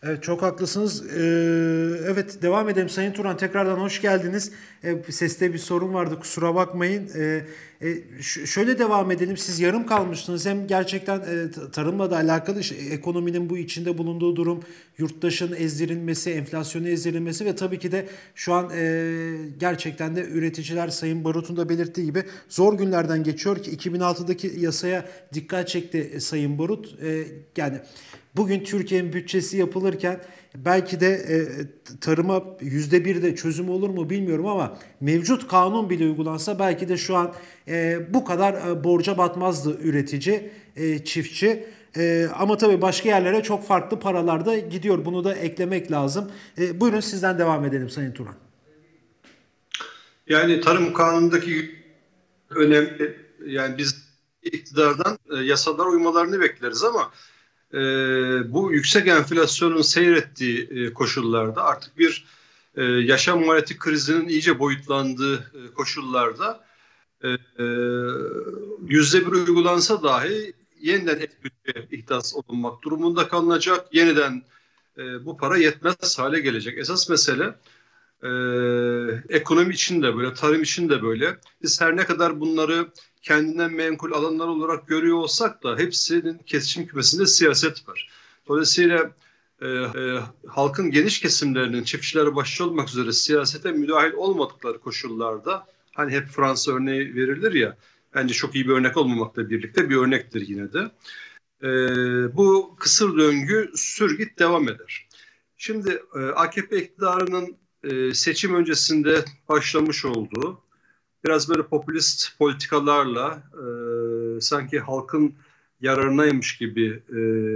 Evet, çok haklısınız. Ee, evet, devam edelim. Sayın Turan, tekrardan hoş geldiniz. Ee, seste bir sorun vardı, kusura bakmayın. Ee, e, ş- şöyle devam edelim. Siz yarım kalmıştınız. Hem gerçekten e, t- tarımla da alakalı işte, ekonominin bu içinde bulunduğu durum, yurttaşın ezdirilmesi, enflasyonu ezdirilmesi ve tabii ki de şu an e, gerçekten de üreticiler, Sayın Barut'un da belirttiği gibi zor günlerden geçiyor ki iki bin altıdaki yasaya dikkat çekti e, Sayın Barut. E, yani bugün Türkiye'nin bütçesi yapılırken belki de e, tarıma yüzde bir de çözüm olur mu bilmiyorum ama mevcut kanun bile uygulansa belki de şu an e, bu kadar e, borca batmazdı üretici, e, çiftçi. E, ama tabii başka yerlere çok farklı paralar da gidiyor. Bunu da eklemek lazım. E, buyurun, sizden devam edelim Sayın Turan. Yani tarım kanunundaki önemli, yani biz iktidardan e, yasalara uymalarını bekleriz ama e, bu yüksek enflasyonun seyrettiği e, koşullarda artık bir e, yaşam maliyeti krizinin iyice boyutlandığı e, koşullarda e, e, yüzde bir uygulansa dahi yeniden ek bütçe ihdas olunmak durumunda kalınacak. Yeniden e, bu para yetmez hale gelecek. Esas mesele e, ekonomi için de böyle, tarım için de böyle. Biz her ne kadar bunları kendinden menkul alanlar olarak görüyor olsak da hepsinin kesişim kümesinde siyaset var. Dolayısıyla e, e, halkın geniş kesimlerinin, çiftçiler başta olmak üzere siyasete müdahil olmadıkları koşullarda, hani hep Fransa örneği verilir ya, bence çok iyi bir örnek olmamakla birlikte bir örnektir yine de. E, bu kısır döngü sür git devam eder. Şimdi e, A K P iktidarının e, seçim öncesinde başlamış olduğu biraz böyle popülist politikalarla e, sanki halkın yararınaymış gibi e,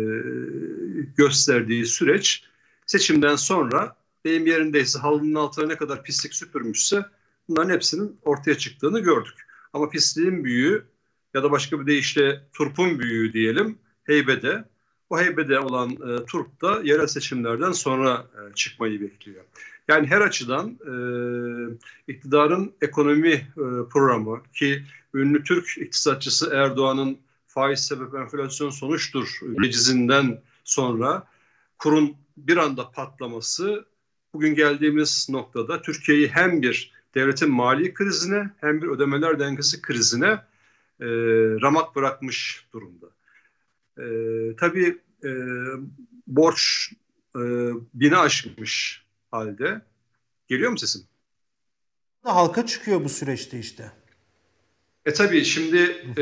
gösterdiği süreç seçimden sonra deyim yerindeyse halının altına ne kadar pislik süpürmüşse bunların hepsinin ortaya çıktığını gördük. Ama pisliğin büyüğü ya da başka bir deyişle turpun büyüğü diyelim heybede. O heybede olan e, turp da yerel seçimlerden sonra e, çıkmayı bekliyor. Yani her açıdan e, iktidarın ekonomi e, programı ki ünlü Türk iktisatçısı Erdoğan'ın faiz sebep enflasyon sonuçtur vecizinden sonra kurun bir anda patlaması bugün geldiğimiz noktada Türkiye'yi hem bir devletin mali krizine hem bir ödemeler dengesi krizine e, ramak bırakmış durumda. E, tabii e, borç e, bini aşmış halde. Geliyor mu sesim? Halka çıkıyor bu süreçte işte. E tabii şimdi e,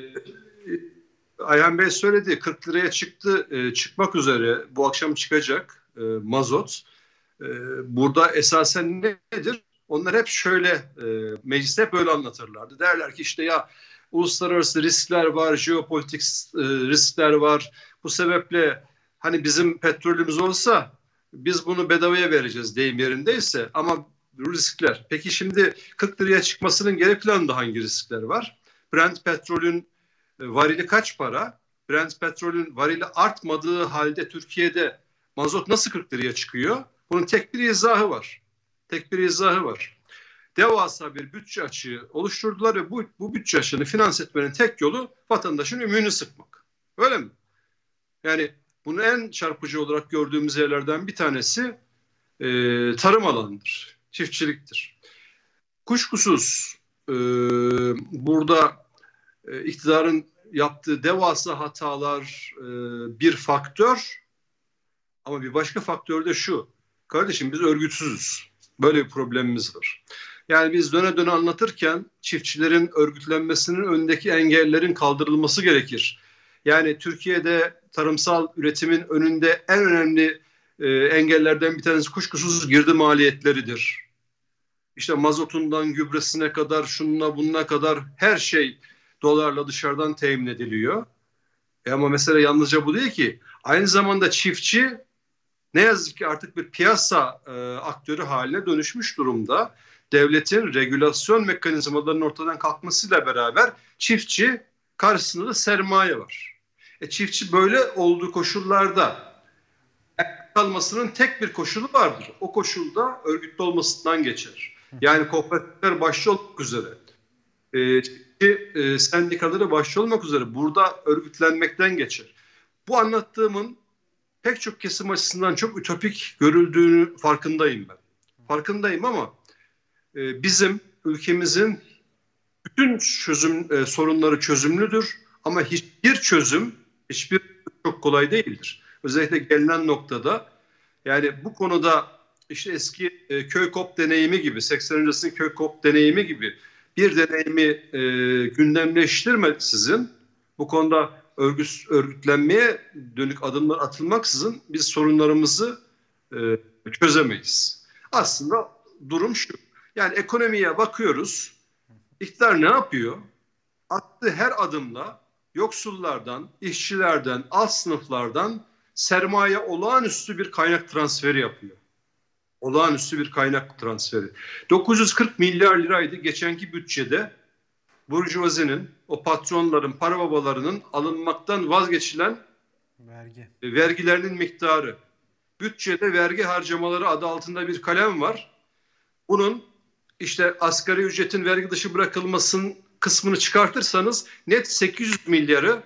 Ayhan Bey söyledi, kırk liraya çıktı, e, çıkmak üzere, bu akşam çıkacak e, mazot. E, burada esasen nedir? Onlar hep şöyle, e, mecliste hep böyle anlatırlardı. Derler ki işte ya uluslararası riskler var, jeopolitik e, riskler var. Bu sebeple hani bizim petrolümüz olsa biz bunu bedavaya vereceğiz deyim yerindeyse ama riskler. Peki şimdi kırk liraya çıkmasının geri planında hangi riskler var? Brent petrolün varili kaç para? Brent petrolün varili artmadığı halde Türkiye'de mazot nasıl kırk liraya çıkıyor? Bunun tek bir izahı var. Tek bir izahı var. Devasa bir bütçe açığı oluşturdular ve bu, bu bütçe açığını finanse etmenin tek yolu vatandaşın ümüğünü sıkmak. Öyle mi? Yani bunu en çarpıcı olarak gördüğümüz yerlerden bir tanesi e, tarım alanıdır, çiftçiliktir. Kuşkusuz e, burada e, iktidarın yaptığı devasa hatalar e, bir faktör ama bir başka faktör de şu. Kardeşim biz örgütsüzüz. Böyle bir problemimiz var. Yani biz döne döne anlatırken çiftçilerin örgütlenmesinin önündeki engellerin kaldırılması gerekir. Yani Türkiye'de tarımsal üretimin önünde en önemli e, engellerden bir tanesi kuşkusuz girdi maliyetleridir. İşte mazotundan gübresine kadar, şununla bununla kadar her şey dolarla dışarıdan temin ediliyor. E ama mesele yalnızca bu değil ki. Aynı zamanda çiftçi ne yazık ki artık bir piyasa e, aktörü haline dönüşmüş durumda. Devletin regülasyon mekanizmalarının ortadan kalkmasıyla beraber çiftçi karşısında da sermaye var. E çiftçi böyle olduğu koşullarda kalmasının tek bir koşulu vardır. O koşulda örgütlü olmasından geçer. Yani kooperatifler başta olmak üzere, e, e, sendikaları başta olmak üzere burada örgütlenmekten geçer. Bu anlattığımın pek çok kesim açısından çok ütopik görüldüğünü farkındayım ben. Farkındayım ama e, bizim ülkemizin bütün çözüm e, sorunları çözümlüdür ama hiçbir çözüm hiçbir çok kolay değildir. Özellikle gelinen noktada yani bu konuda işte eski e, köy kop deneyimi gibi, seksen öncesinin köy kop deneyimi gibi bir deneyimi e, gündemleştirmeksizin, bu konuda örgüt, örgütlenmeye dönük adımlar atılmaksızın biz sorunlarımızı e, çözemeyiz. Aslında durum şu, yani ekonomiye bakıyoruz, iktidar ne yapıyor? Attığı her adımla yoksullardan, işçilerden, alt sınıflardan sermaye olağanüstü bir kaynak transferi yapıyor. Olağanüstü bir kaynak transferi. dokuz yüz kırk milyar liraydı geçenki bütçede burjuvazinin, o patronların, para babalarının alınmaktan vazgeçilen Vergi. vergilerinin miktarı. Bütçede vergi harcamaları adı altında bir kalem var. Bunun işte asgari ücretin vergi dışı bırakılmasının kısmını çıkartırsanız net sekiz yüz milyarı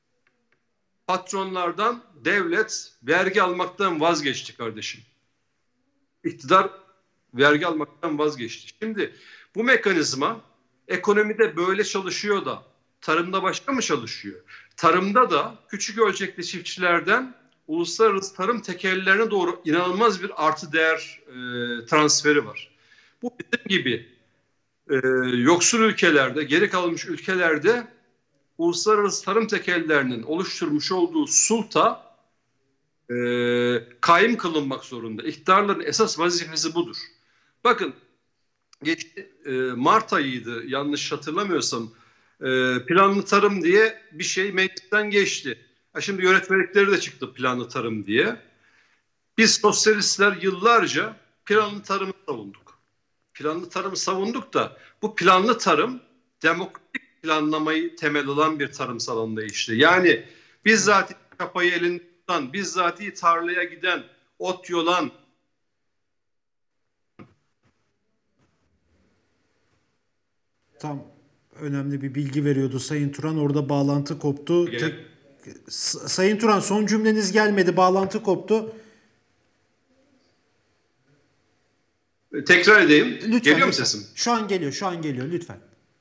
patronlardan devlet vergi almaktan vazgeçti kardeşim. İktidar vergi almaktan vazgeçti. Şimdi bu mekanizma ekonomide böyle çalışıyor da tarımda başka mı çalışıyor? Tarımda da küçük ölçekli çiftçilerden uluslararası tarım tekellerine doğru inanılmaz bir artı değer e, transferi var. Bu bizim gibi e, yoksul ülkelerde, geri kalmış ülkelerde uluslararası tarım tekellerinin oluşturmuş olduğu sulta e, kaim kılınmak zorunda. İktidarların esas vazifesi budur. Bakın geçti, e, Mart ayıydı yanlış hatırlamıyorsam, e, planlı tarım diye bir şey meclisten geçti. Ha, şimdi yönetmelikleri de çıktı planlı tarım diye. Biz sosyalistler yıllarca planlı tarımı savunduk. Planlı tarımı savunduk da bu planlı tarım demokratik planlamayı temel alan bir tarımsal anlayıştı. Yani bizzat kapayı elinden tutan, bizzat tarlaya giden, ot yolan, Tam önemli bir bilgi veriyordu Sayın Turan. Orada bağlantı koptu. Gel. Tek, Sayın Turan son cümleniz gelmedi. Bağlantı koptu. tekrar edeyim. Lütfen. Geliyor mu lütfen. sesim? Şu an geliyor. Şu an geliyor. Lütfen.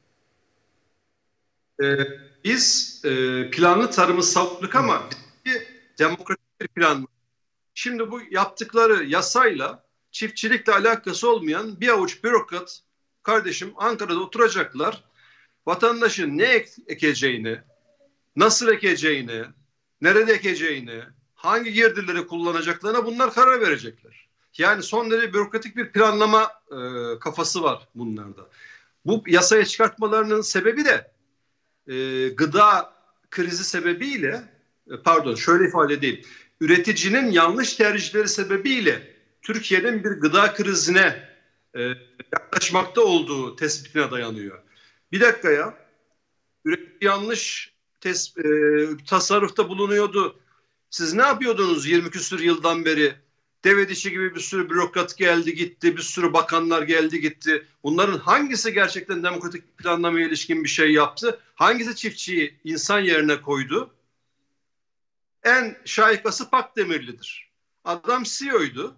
Ee, biz e, planlı tarımı savunduk ama bir demokratik bir plan. Şimdi bu yaptıkları yasayla çiftçilikle alakası olmayan bir avuç bürokrat kardeşim Ankara'da oturacaklar. Vatandaşın ne ek- ekeceğini, nasıl ekeceğini, nerede ekeceğini, hangi girdileri kullanacaklarına bunlar karar verecekler. Yani son derece bürokratik bir planlama e, kafası var bunlarda. Bu yasaya çıkartmalarının sebebi de e, gıda krizi sebebiyle, e, pardon şöyle ifade edeyim, üreticinin yanlış tercihleri sebebiyle Türkiye'nin bir gıda krizine e, yaklaşmakta olduğu tespitine dayanıyor. Bir dakika ya, üretici yanlış tes, e, tasarrufta bulunuyordu. Siz ne yapıyordunuz yirmi küsur yıldan beri? Deve dişi gibi bir sürü bürokrat geldi gitti, bir sürü bakanlar geldi gitti. Bunların hangisi gerçekten demokratik planlamaya ilişkin bir şey yaptı? Hangisi çiftçiyi insan yerine koydu? En şaikası Pakdemirli'dir. Adam C E O'ydu.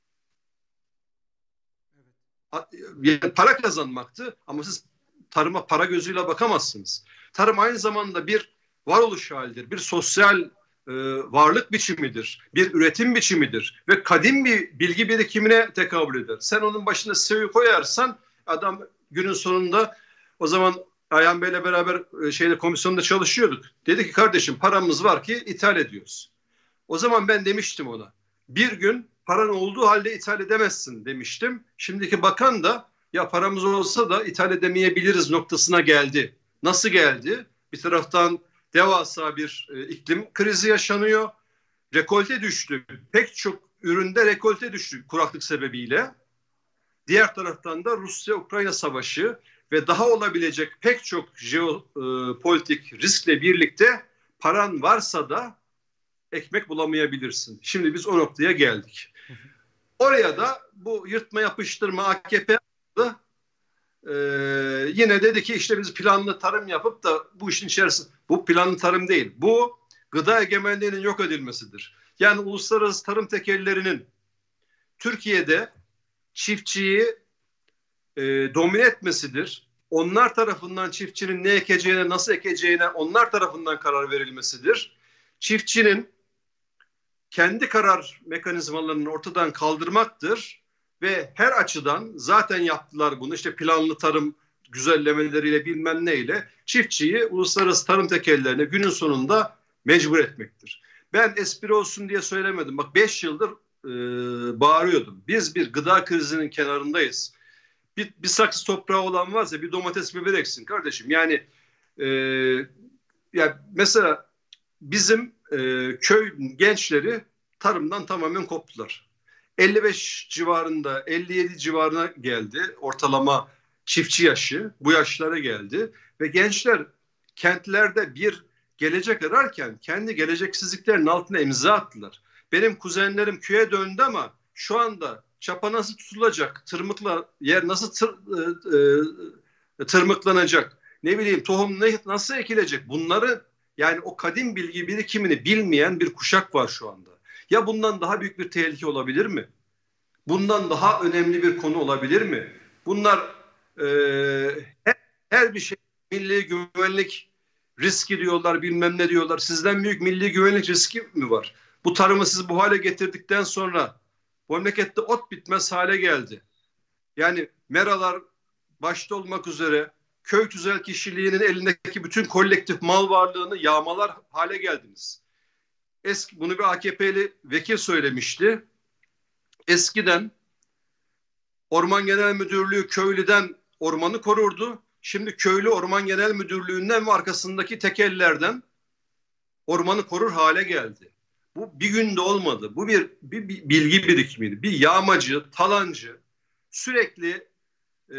Yani para kazanmaktı ama siz tarıma para gözüyle bakamazsınız. Tarım aynı zamanda bir varoluş halidir, bir sosyal e, varlık biçimidir, bir üretim biçimidir ve kadim bir bilgi birikimine tekabül eder. Sen onun başına C E O'yu koyarsan adam günün sonunda, o zaman Ayhan Bey'le beraber e, şeyde komisyonda çalışıyorduk. Dedi ki kardeşim paramız var ki ithal ediyoruz. O zaman ben demiştim ona, bir gün paran olduğu halde ithal edemezsin demiştim. Şimdiki bakan da ya paramız olsa da ithal edemeyebiliriz noktasına geldi. Nasıl geldi? Bir taraftan devasa bir e, iklim krizi yaşanıyor. Rekolte düştü. Pek çok üründe rekolte düştü kuraklık sebebiyle. Diğer taraftan da Rusya-Ukrayna savaşı ve daha olabilecek pek çok jeopolitik riskle birlikte paran varsa da ekmek bulamayabilirsin. Şimdi biz o noktaya geldik. Oraya da bu yırtma yapıştırma A K P e, yine dedi ki işte biz planlı tarım yapıp da bu işin içerisinde, bu planlı tarım değil. Bu gıda egemenliğinin yok edilmesidir. Yani uluslararası tarım tekellerinin Türkiye'de çiftçiyi e, domine etmesidir. Onlar tarafından çiftçinin ne ekeceğine, nasıl ekeceğine onlar tarafından karar verilmesidir. Çiftçinin kendi karar mekanizmalarını ortadan kaldırmaktır ve her açıdan zaten yaptılar bunu. İşte planlı tarım güzellemeleriyle bilmem neyle çiftçiyi uluslararası tarım tekellerine günün sonunda mecbur etmektir. Ben espri olsun diye söylemedim. Bak beş yıldır e, bağırıyordum. Biz bir gıda krizinin kenarındayız. Bir, bir saksı toprağı olan varsa bir domates biber eksin kardeşim. Yani e, ya mesela bizim e, köy gençleri tarımdan tamamen koptular. elli beş civarında, elli yedi civarına geldi ortalama çiftçi yaşı. Bu yaşlara geldi ve gençler kentlerde bir gelecek ararken kendi geleceksizliklerin altına imza attılar. Benim kuzenlerim köye döndü ama şu anda çapa nasıl tutulacak, tırmıkla yer nasıl tır, e, e, tırmıklanacak, ne bileyim tohum ne, nasıl ekilecek, bunları yani o kadim bilgi birikimini bilmeyen bir kuşak var şu anda. Ya bundan daha büyük bir tehlike olabilir mi? Bundan daha önemli bir konu olabilir mi? Bunlar e, her, her bir şey milli güvenlik riski diyorlar, bilmem ne diyorlar. Sizden büyük milli güvenlik riski mi var? Bu tarımı siz bu hale getirdikten sonra bu memlekette ot bitmez hale geldi. Yani meralar başta olmak üzere köy tüzel kişiliğinin elindeki bütün kolektif mal varlığını yağmalar hale geldiniz. Eski, bunu bir A K P'li vekil söylemişti. Eskiden Orman Genel Müdürlüğü köylüden ormanı korurdu. Şimdi köylü Orman Genel Müdürlüğü'nden ve arkasındaki tekellerden ormanı korur hale geldi. Bu bir günde olmadı. Bu bir, bir, bir bilgi birikimiydi. Bir yağmacı, talancı sürekli e,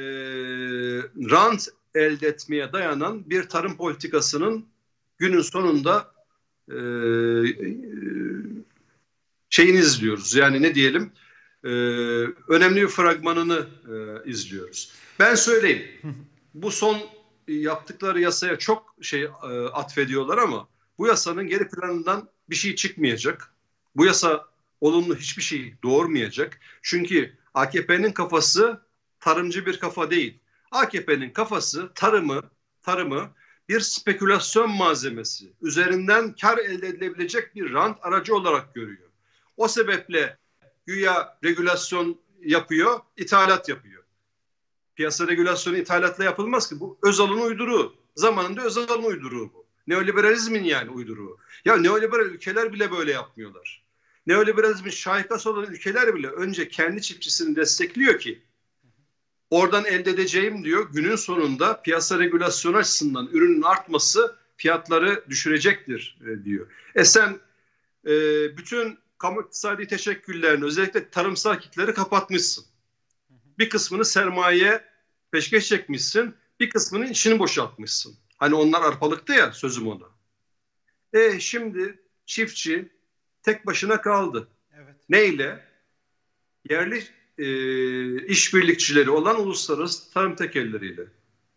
rant elde etmeye dayanan bir tarım politikasının günün sonunda e, şeyini izliyoruz. Yani ne diyelim e, önemli bir fragmanını e, izliyoruz. Ben söyleyeyim. Bu son yaptıkları yasaya çok şey e, atfediyorlar ama bu yasanın geri planından bir şey çıkmayacak. Bu yasa olumlu hiçbir şey doğurmayacak. Çünkü A K P'nin kafası tarımcı bir kafa değil. A K P'nin kafası tarımı, tarımı bir spekülasyon malzemesi, üzerinden kar elde edilebilecek bir rant aracı olarak görüyor. O sebeple güya regülasyon yapıyor, ithalat yapıyor. Piyasa regülasyonu ithalatla yapılmaz ki. Bu Özal'ın uyduruğu. Zamanında Özal'ın uyduruğu bu. Neoliberalizmin yani uyduruğu. Ya neoliberal ülkeler bile böyle yapmıyorlar. Neoliberalizmin şahikası olan ülkeler bile önce kendi çiftçisini destekliyor ki oradan elde edeceğim diyor. Günün sonunda piyasa regülasyonu açısından ürünün artması fiyatları düşürecektir diyor. E sen e, bütün kamu iktisadi teşekküllerini özellikle tarımsal kitleri kapatmışsın. Bir kısmını sermayeye peşkeş çekmişsin. Bir kısmının içini boşaltmışsın. Hani onlar arpalıktı ya sözüm ona. E şimdi çiftçi tek başına kaldı. Evet. Neyle? Yerli e, işbirlikçileri olan uluslararası tarım tekelleriyle.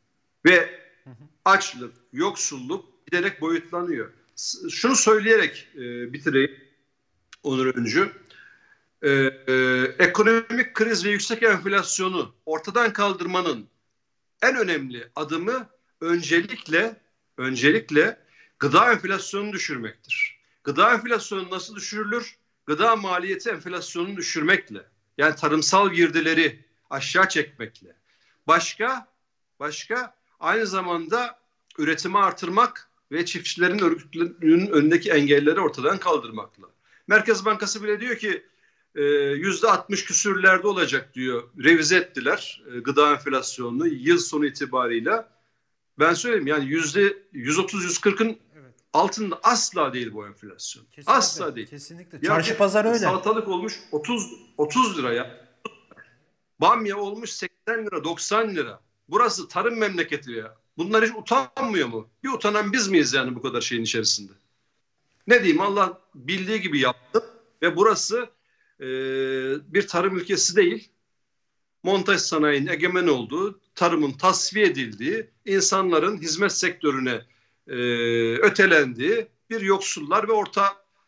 Ve hı hı. açlık, yoksulluk giderek boyutlanıyor. Şunu söyleyerek e, bitireyim Onur Öncü. Ee, e, ekonomik kriz ve yüksek enflasyonu ortadan kaldırmanın en önemli adımı öncelikle öncelikle gıda enflasyonunu düşürmektir. Gıda enflasyonu nasıl düşürülür? Gıda maliyeti enflasyonunu düşürmekle. Yani tarımsal girdileri aşağı çekmekle. Başka başka aynı zamanda üretimi artırmak ve çiftçilerin örgütlerinin önündeki engelleri ortadan kaldırmakla. Merkez Bankası bile diyor ki yüzde altmış küsürlerde olacak diyor. Revize ettiler e, gıda enflasyonunu yıl sonu itibarıyla. Ben söyleyeyim yani yüzde yüz otuz yüz kırkın evet. altında asla değil bu enflasyon. Kesinlikle, asla değil. Kesinlikle. Çarşı yani, pazar öyle. Salatalık olmuş otuz otuz liraya. Bamya olmuş seksen lira doksan lira. Burası tarım memleketi ya. Bunlar hiç utanmıyor mu? Bir utanan biz miyiz yani bu kadar şeyin içerisinde? Ne diyeyim, Allah bildiği gibi yaptı ve burası e, bir tarım ülkesi değil. Montaj sanayinin egemen olduğu, tarımın tasfiye edildiği, insanların hizmet sektörüne e, ötelendiği bir yoksullar ve orta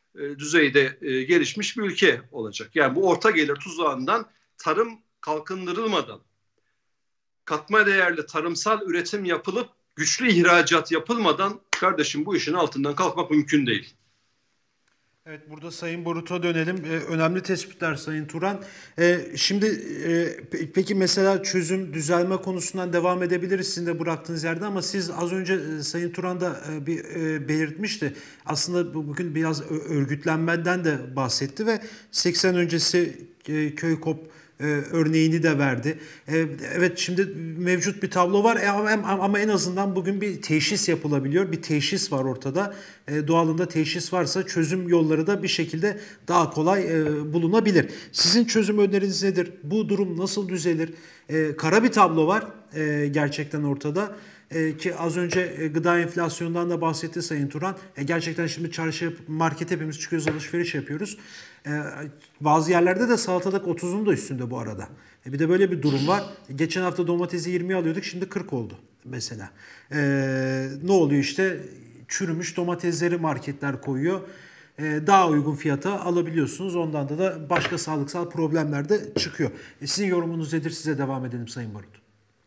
e, düzeyde e, gelişmiş bir ülke olacak. Yani bu orta gelir tuzağından tarım kalkındırılmadan, katma değerli tarımsal üretim yapılıp güçlü ihracat yapılmadan kardeşim bu işin altından kalkmak mümkün değil. Evet, burada Sayın Borut'a dönelim. Ee, önemli tespitler Sayın Turan. Ee, şimdi e, peki mesela çözüm, düzelme konusundan devam edebiliriz sizin de bıraktığınız yerde ama siz az önce e, Sayın Turan da e, bir e, belirtmişti. Aslında bugün biraz örgütlenmeden de bahsetti ve seksen öncesi e, köy kop e, örneğini de verdi. E, evet, şimdi mevcut bir tablo var e, ama, ama en azından bugün bir teşhis yapılabiliyor. Bir teşhis var ortada. E, doğalında teşhis varsa çözüm yolları da bir şekilde daha kolay e, bulunabilir. Sizin çözüm öneriniz nedir? Bu durum nasıl düzelir? E, kara bir tablo var e, gerçekten ortada. E, ki az önce e, gıda enflasyonundan da bahsetti Sayın Turan. E, gerçekten şimdi çarşı, market hepimiz çıkıyoruz, alışveriş yapıyoruz. E, bazı yerlerde de salatalık otuzun da üstünde bu arada. E, bir de böyle bir durum var. E, geçen hafta domatesi yirmiye alıyorduk, şimdi kırk oldu mesela. E, ne oluyor işte? Çürümüş domatesleri marketler koyuyor. E, daha uygun fiyata alabiliyorsunuz. Ondan da da başka sağlıksal problemler de çıkıyor. E, sizin yorumunuz nedir? Size devam edelim Sayın Barut.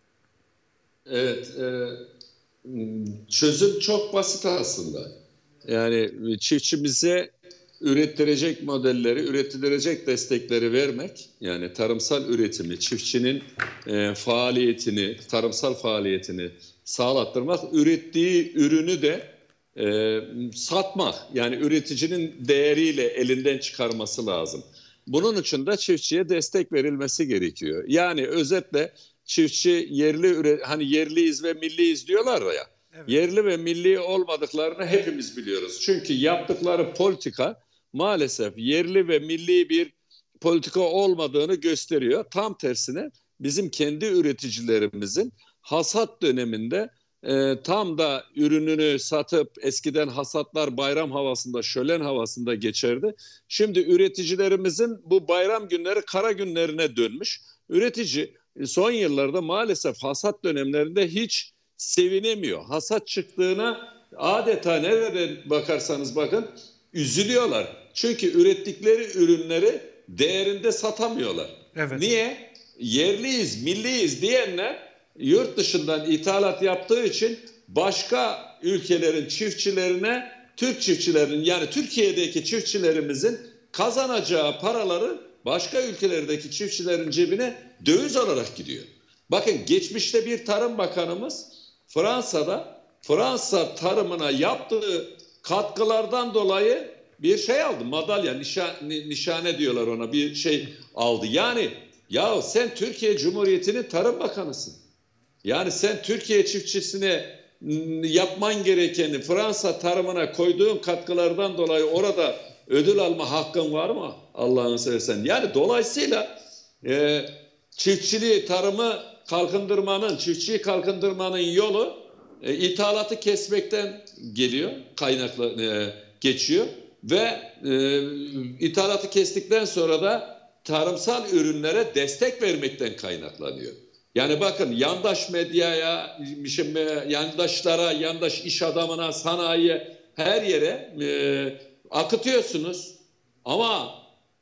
Evet, e, çözüm çok basit aslında. Yani çiftçimize ürettirecek modelleri, ürettirecek destekleri vermek, yani tarımsal üretimi, çiftçinin e, faaliyetini, tarımsal faaliyetini sağlattırmak, ürettiği ürünü de e, satmak, yani üreticinin değeriyle elinden çıkarması lazım. Bunun için de çiftçiye destek verilmesi gerekiyor. Yani özetle çiftçi yerli, hani yerliyiz ve milliyiz diyorlar ya. Evet. Yerli ve milli olmadıklarını hepimiz biliyoruz. Çünkü yaptıkları politika maalesef yerli ve milli bir politika olmadığını gösteriyor. Tam tersine bizim kendi üreticilerimizin hasat döneminde e, tam da ürününü satıp, eskiden hasatlar bayram havasında, şölen havasında geçerdi. Şimdi üreticilerimizin bu bayram günleri kara günlerine dönmüş. Üretici son yıllarda maalesef hasat dönemlerinde hiç sevinemiyor. Hasat çıktığına adeta nereden bakarsanız bakın üzülüyorlar. Çünkü ürettikleri ürünleri değerinde satamıyorlar. Evet. Niye? Yerliyiz, milliyiz diyenler yurt dışından ithalat yaptığı için başka ülkelerin çiftçilerine, Türk çiftçilerin, yani Türkiye'deki çiftçilerimizin kazanacağı paraları başka ülkelerdeki çiftçilerin cebine döviz olarak gidiyor. Bakın geçmişte bir tarım bakanımız Fransa'da Fransa tarımına yaptığı katkılardan dolayı bir şey aldı. Madalya, nişan, nişane diyorlar ona, bir şey aldı. Yani ya sen Türkiye Cumhuriyeti'nin tarım bakanısın. Yani sen Türkiye çiftçisine yapman gerekeni Fransa tarımına koyduğun katkılardan dolayı orada ödül alma hakkın var mı? Allah'ını seversen. Yani dolayısıyla e, çiftçiliği, tarımı kalkındırmanın, çiftçiyi kalkındırmanın yolu e, ithalatı kesmekten geliyor, kaynaklı e, geçiyor ve e, ithalatı kestikten sonra da tarımsal ürünlere destek vermekten kaynaklanıyor. Yani bakın yandaş medyaya, yandaşlara, yandaş iş adamına, sanayiye, her yere e, akıtıyorsunuz. Ama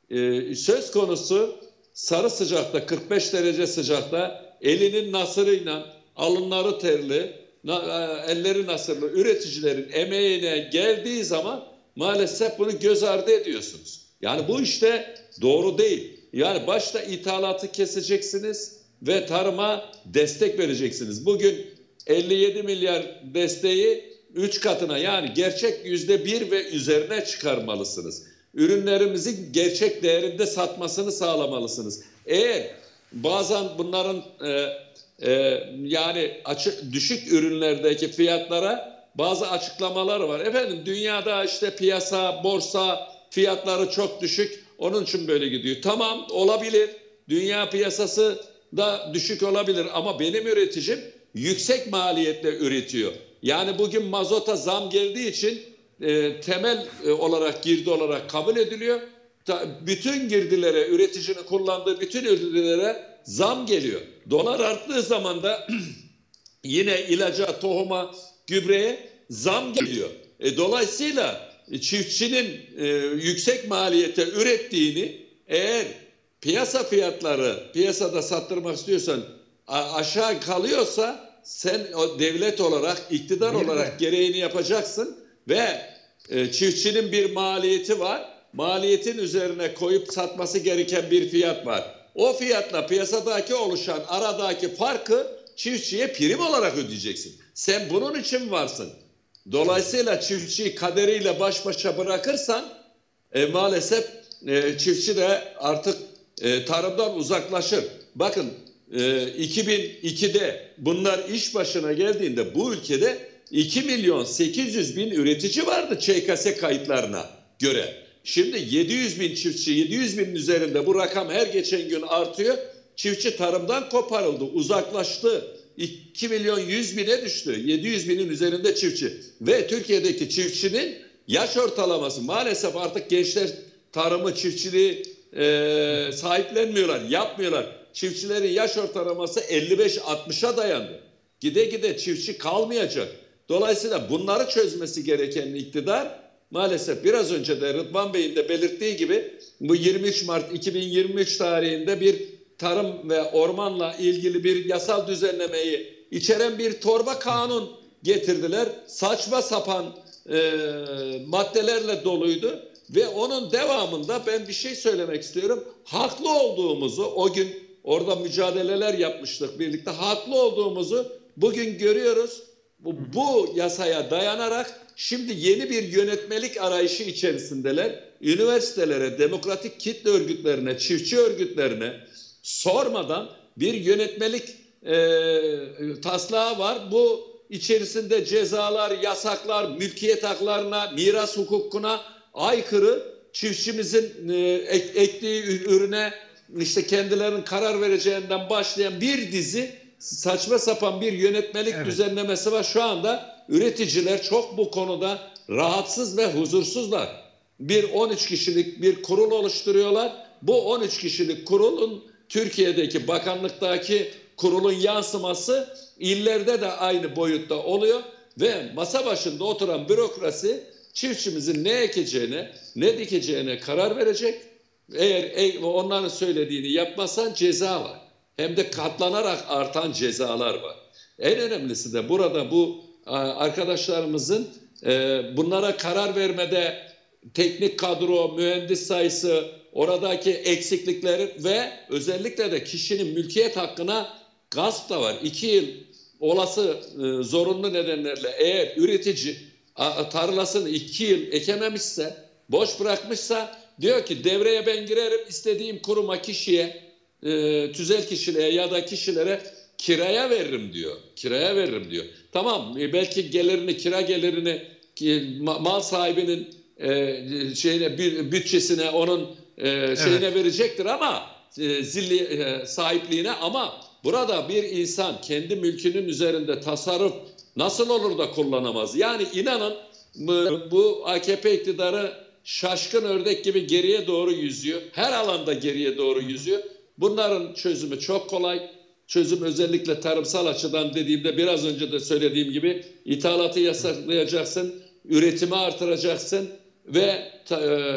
e, söz konusu sarı sıcakta, kırk beş derece sıcakta elinin nasırıyla, alınları terli, na, e, elleri nasırlı üreticilerin emeğine geldiği zaman maalesef bunu göz ardı ediyorsunuz. Yani bu işte doğru değil. Yani başta ithalatı keseceksiniz ve tarıma destek vereceksiniz. Bugün elli yedi milyar desteği üç katına, yani gerçek yüzde bir ve üzerine çıkarmalısınız. Ürünlerimizin gerçek değerinde satmasını sağlamalısınız. Eğer bazen bunların e, e, yani açık düşük ürünlerdeki fiyatlara bazı açıklamalar var. Efendim dünyada işte piyasa, borsa fiyatları çok düşük, onun için böyle gidiyor. Tamam, olabilir. Dünya piyasası da düşük olabilir ama benim üreticim yüksek maliyetle üretiyor. Yani bugün mazota zam geldiği için e, temel e, olarak girdi olarak kabul ediliyor. Ta, bütün girdilere, üreticinin kullandığı bütün girdilere zam geliyor. Dolar arttığı zaman da yine ilaca, tohuma, gübreye zam geliyor. E, dolayısıyla çiftçinin e, yüksek maliyete ürettiğini eğer piyasa fiyatları piyasada sattırmak istiyorsan a- aşağı kalıyorsa sen o devlet olarak, iktidar Bir olarak de- gereğini yapacaksın ve e, çiftçinin bir maliyeti var. Maliyetin üzerine koyup satması gereken bir fiyat var. O fiyatla piyasadaki oluşan aradaki farkı çiftçiye prim olarak ödeyeceksin. Sen bunun için varsın. Dolayısıyla çiftçiyi kaderiyle baş başa bırakırsan e, maalesef e, çiftçi de artık e, tarımdan uzaklaşır. Bakın e, iki bin ikide bunlar iş başına geldiğinde bu ülkede iki milyon sekiz yüz bin üretici vardı Ç K S kayıtlarına göre. Şimdi yedi yüz bin çiftçi, yedi yüz binin üzerinde bu rakam her geçen gün artıyor. Çiftçi tarımdan koparıldı, uzaklaştı. iki milyon yüz bine düştü. yedi yüz binin üzerinde çiftçi. Ve Türkiye'deki çiftçinin yaş ortalaması maalesef artık gençler tarımı, çiftçiliği e, sahiplenmiyorlar, yapmıyorlar. Çiftçilerin yaş ortalaması elli beş altmışa dayandı. Gide gide çiftçi kalmayacak. Dolayısıyla bunları çözmesi gereken iktidar maalesef biraz önce de Rıdvan Bey'in de belirttiği gibi bu yirmi üç Mart iki bin yirmi üç tarihinde bir tarım ve ormanla ilgili bir yasal düzenlemeyi içeren bir torba kanun getirdiler. Saçma sapan e, maddelerle doluydu ve onun devamında ben bir şey söylemek istiyorum. Haklı olduğumuzu o gün orada mücadeleler yapmıştık birlikte. Haklı olduğumuzu bugün görüyoruz. Bu, bu yasaya dayanarak şimdi yeni bir yönetmelik arayışı içerisindeler. Üniversitelere, demokratik kitle örgütlerine, çiftçi örgütlerine sormadan bir yönetmelik e, taslağı var. Bu içerisinde cezalar, yasaklar, mülkiyet haklarına, miras hukukuna aykırı, çiftçimizin e, ek, ektiği ürüne işte kendilerinin karar vereceğinden başlayan bir dizi saçma sapan bir yönetmelik evet. düzenlemesi var. Şu anda üreticiler çok bu konuda rahatsız ve huzursuzlar. Bir on üç kişilik bir kurul oluşturuyorlar. Bu on üç kişilik kurulun Türkiye'deki bakanlıktaki kurulun yansıması illerde de aynı boyutta oluyor ve masa başında oturan bürokrasi çiftçimizin ne ekeceğine, ne dikeceğine karar verecek. Eğer onların söylediğini yapmazsan ceza var. Hem de katlanarak artan cezalar var. En önemlisi de burada bu arkadaşlarımızın bunlara karar vermede teknik kadro, mühendis sayısı, oradaki eksiklikleri ve özellikle de kişinin mülkiyet hakkına gasp da var. İki yıl olası zorunlu nedenlerle eğer üretici tarlasını iki yıl ekememişse, boş bırakmışsa diyor ki devreye ben girerim, istediğim kuruma, kişiye, e, tüzel kişiliğe ya da kişilere kiraya veririm diyor. Kiraya veririm diyor. Tamam, e, belki gelirini, kira gelirini e, mal sahibinin e, şeyine, bütçesine, onun e, şeyine evet. verecektir ama e, zilli e, sahipliğine, ama burada bir insan kendi mülkünün üzerinde tasarruf nasıl olur da kullanamaz? Yani inanın bu, bu A K P iktidarı şaşkın ördek gibi geriye doğru yüzüyor. Her alanda geriye doğru yüzüyor. Bunların çözümü çok kolay. Çözüm özellikle tarımsal açıdan dediğimde biraz önce de söylediğim gibi ithalatı yasaklayacaksın, üretimi artıracaksın ve e,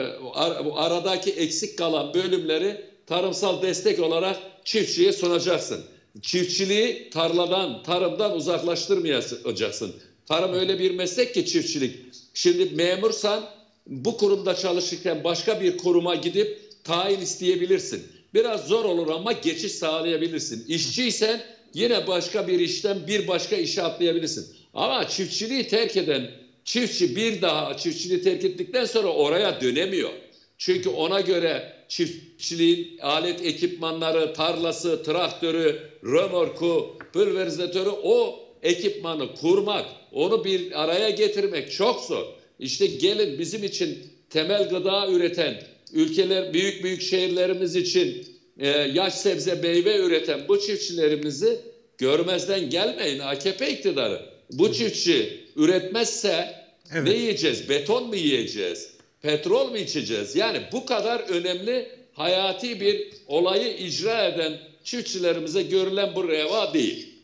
aradaki eksik kalan bölümleri tarımsal destek olarak çiftçiye sunacaksın. Çiftçiliği tarladan, tarımdan uzaklaştırmayacaksın. Tarım öyle bir meslek ki çiftçilik. Şimdi memursan bu kurumda çalışırken başka bir kuruma gidip tayin isteyebilirsin. Biraz zor olur ama geçiş sağlayabilirsin. İşçiysen yine başka bir işten bir başka işe atlayabilirsin. Ama çiftçiliği terk eden çiftçi bir daha çiftçiliği terk ettikten sonra oraya dönemiyor. Çünkü ona göre çiftçiliğin alet ekipmanları, tarlası, traktörü, römorku, pulverizatörü, o ekipmanı kurmak, onu bir araya getirmek çok zor. İşte gelin bizim için temel gıda üreten ülkeler, büyük büyük şehirlerimiz için e, yaş sebze meyve üreten bu çiftçilerimizi görmezden gelmeyin A K P iktidarı. Bu çiftçi üretmezse evet. ne yiyeceğiz? Beton mu yiyeceğiz? Petrol mu içeceğiz? Yani bu kadar önemli hayati bir olayı icra eden çiftçilerimize görülen bu reva değil.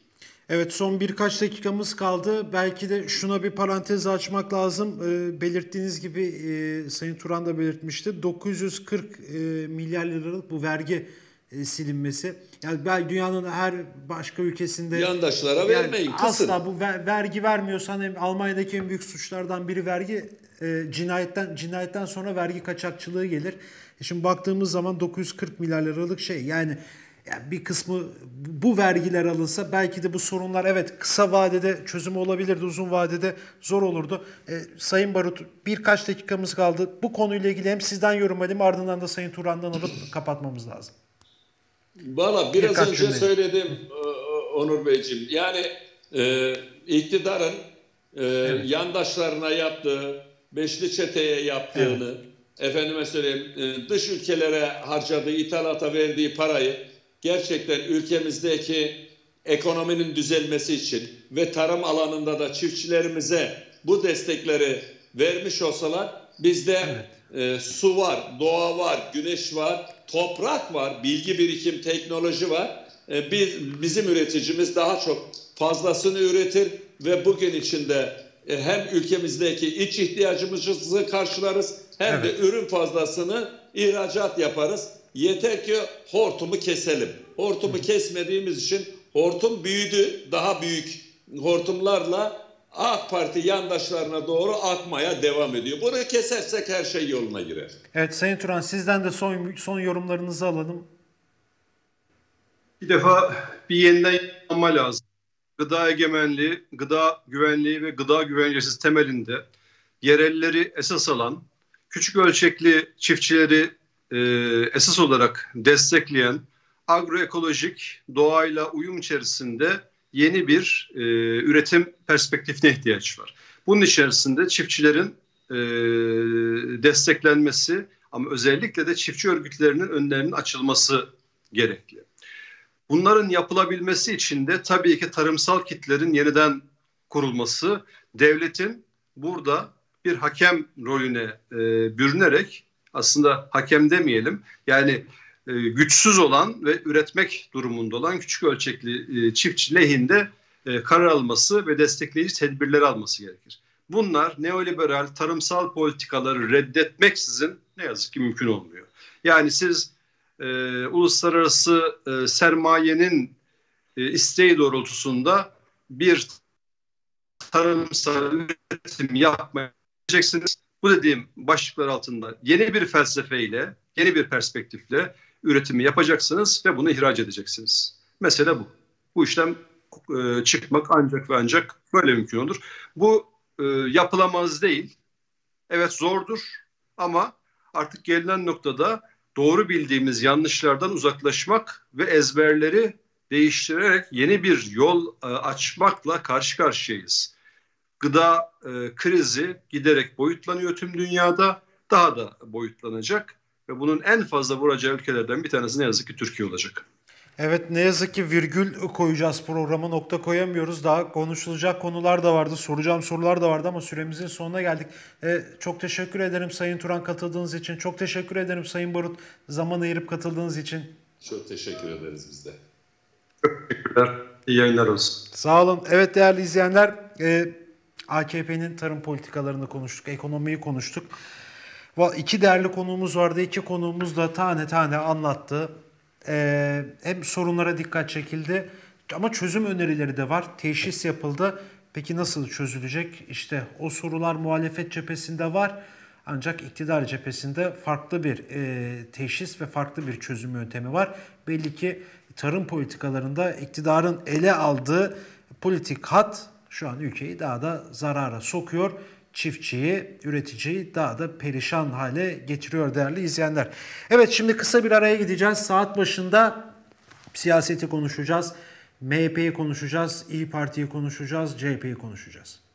Evet, son birkaç dakikamız kaldı. Belki de şuna bir parantez açmak lazım. E, belirttiğiniz gibi e, Sayın Turan da belirtmişti. dokuz yüz kırk e, milyar liralık bu vergi e, silinmesi. Yani belki dünyanın her başka ülkesinde yandaşlara yani vermeyin, kısın. asla bu ver, vergi vermiyorsan hem Almanya'daki en büyük suçlardan biri vergi e, cinayetten cinayetten sonra vergi kaçakçılığı gelir. E şimdi baktığımız zaman dokuz yüz kırk milyar liralık şey yani Yani bir kısmı bu vergiler alınsa belki de bu sorunlar evet kısa vadede çözüm olabilirdi, uzun vadede zor olurdu. E, Sayın Barut birkaç dakikamız kaldı. Bu konuyla ilgili hem sizden yorum alayım ardından da Sayın Turan'dan alıp kapatmamız lazım. Valla biraz Birkaç önce cümle. söyledim Onur Beyciğim. Yani e, iktidarın e, Evet. yandaşlarına yaptığı, beşli çeteye yaptığını, efendime söyleyeyim e, dış ülkelere harcadığı, ithalata verdiği parayı gerçekten ülkemizdeki ekonominin düzelmesi için ve tarım alanında da çiftçilerimize bu destekleri vermiş olsalar bizde evet. e, su var, doğa var, güneş var, toprak var, bilgi birikim, teknoloji var. E, biz, bizim üreticimiz daha çok fazlasını üretir ve bugün içinde e, hem ülkemizdeki iç ihtiyacımızı karşılarız hem evet. de ürün fazlasını ihracat yaparız. Yeter ki hortumu keselim. Hortumu Hı. kesmediğimiz için hortum büyüdü. Daha büyük hortumlarla AK Parti yandaşlarına doğru akmaya devam ediyor. Bunu kesersek her şey yoluna girer. Evet Sayın Turan sizden de son son yorumlarınızı alalım. Bir defa bir yeniden yapılma lazım. Gıda egemenliği, gıda güvenliği ve gıda güvencesi temelinde yerelleri esas alan, küçük ölçekli çiftçileri e, esas olarak destekleyen, agroekolojik doğayla uyum içerisinde yeni bir e, üretim perspektifine ihtiyaç var. Bunun içerisinde çiftçilerin e, desteklenmesi ama özellikle de çiftçi örgütlerinin önlerinin açılması gerekli. Bunların yapılabilmesi için de tabii ki tarımsal kitlerin yeniden kurulması, devletin burada bir hakem rolüne e, bürünerek aslında hakem demeyelim yani e, güçsüz olan ve üretmek durumunda olan küçük ölçekli e, çiftçi lehinde e, karar alması ve destekleyici tedbirleri alması gerekir. Bunlar neoliberal tarımsal politikaları reddetmeksizin ne yazık ki mümkün olmuyor. Yani siz e, uluslararası e, sermayenin e, isteği doğrultusunda bir tarımsal üretim yapmayacaksınız. Bu dediğim başlıklar altında yeni bir felsefeyle, yeni bir perspektifle üretimi yapacaksınız ve bunu ihraç edeceksiniz. Mesele bu. Bu işlem e, çıkmak ancak ve ancak böyle mümkün olur. Bu e, yapılamaz değil. Evet zordur ama artık gelinen noktada doğru bildiğimiz yanlışlardan uzaklaşmak ve ezberleri değiştirerek yeni bir yol e, açmakla karşı karşıyayız. Gıda e, krizi giderek boyutlanıyor tüm dünyada, daha da boyutlanacak ve bunun en fazla vuracağı ülkelerden bir tanesi ne yazık ki Türkiye olacak. Evet ne yazık ki virgül koyacağız programa, nokta koyamıyoruz. Daha konuşulacak konular da vardı, soracağım sorular da vardı ama süremizin sonuna geldik. Ee, çok teşekkür ederim Sayın Turan katıldığınız için. Çok teşekkür ederim Sayın Barut zaman ayırıp katıldığınız için. Çok teşekkür ederiz biz de. Çok teşekkürler. İyi yayınlar olsun. Sağ olun. Evet değerli izleyenler, e, A K P'nin tarım politikalarını konuştuk, ekonomiyi konuştuk. İki değerli konuğumuz vardı. İki konuğumuz da tane tane anlattı. Ee, hem sorunlara dikkat çekildi ama çözüm önerileri de var. Teşhis yapıldı. Peki nasıl çözülecek? İşte o sorular muhalefet cephesinde var. Ancak iktidar cephesinde farklı bir e, teşhis ve farklı bir çözüm yöntemi var. Belli ki tarım politikalarında iktidarın ele aldığı politik hat şu an ülkeyi daha da zarara sokuyor. Çiftçiyi, üreticiyi daha da perişan hale getiriyor değerli izleyenler. Evet şimdi kısa bir araya gideceğiz. Saat başında siyaseti konuşacağız. M H P'yi konuşacağız. İYİ Parti'yi konuşacağız. C H P'yi konuşacağız.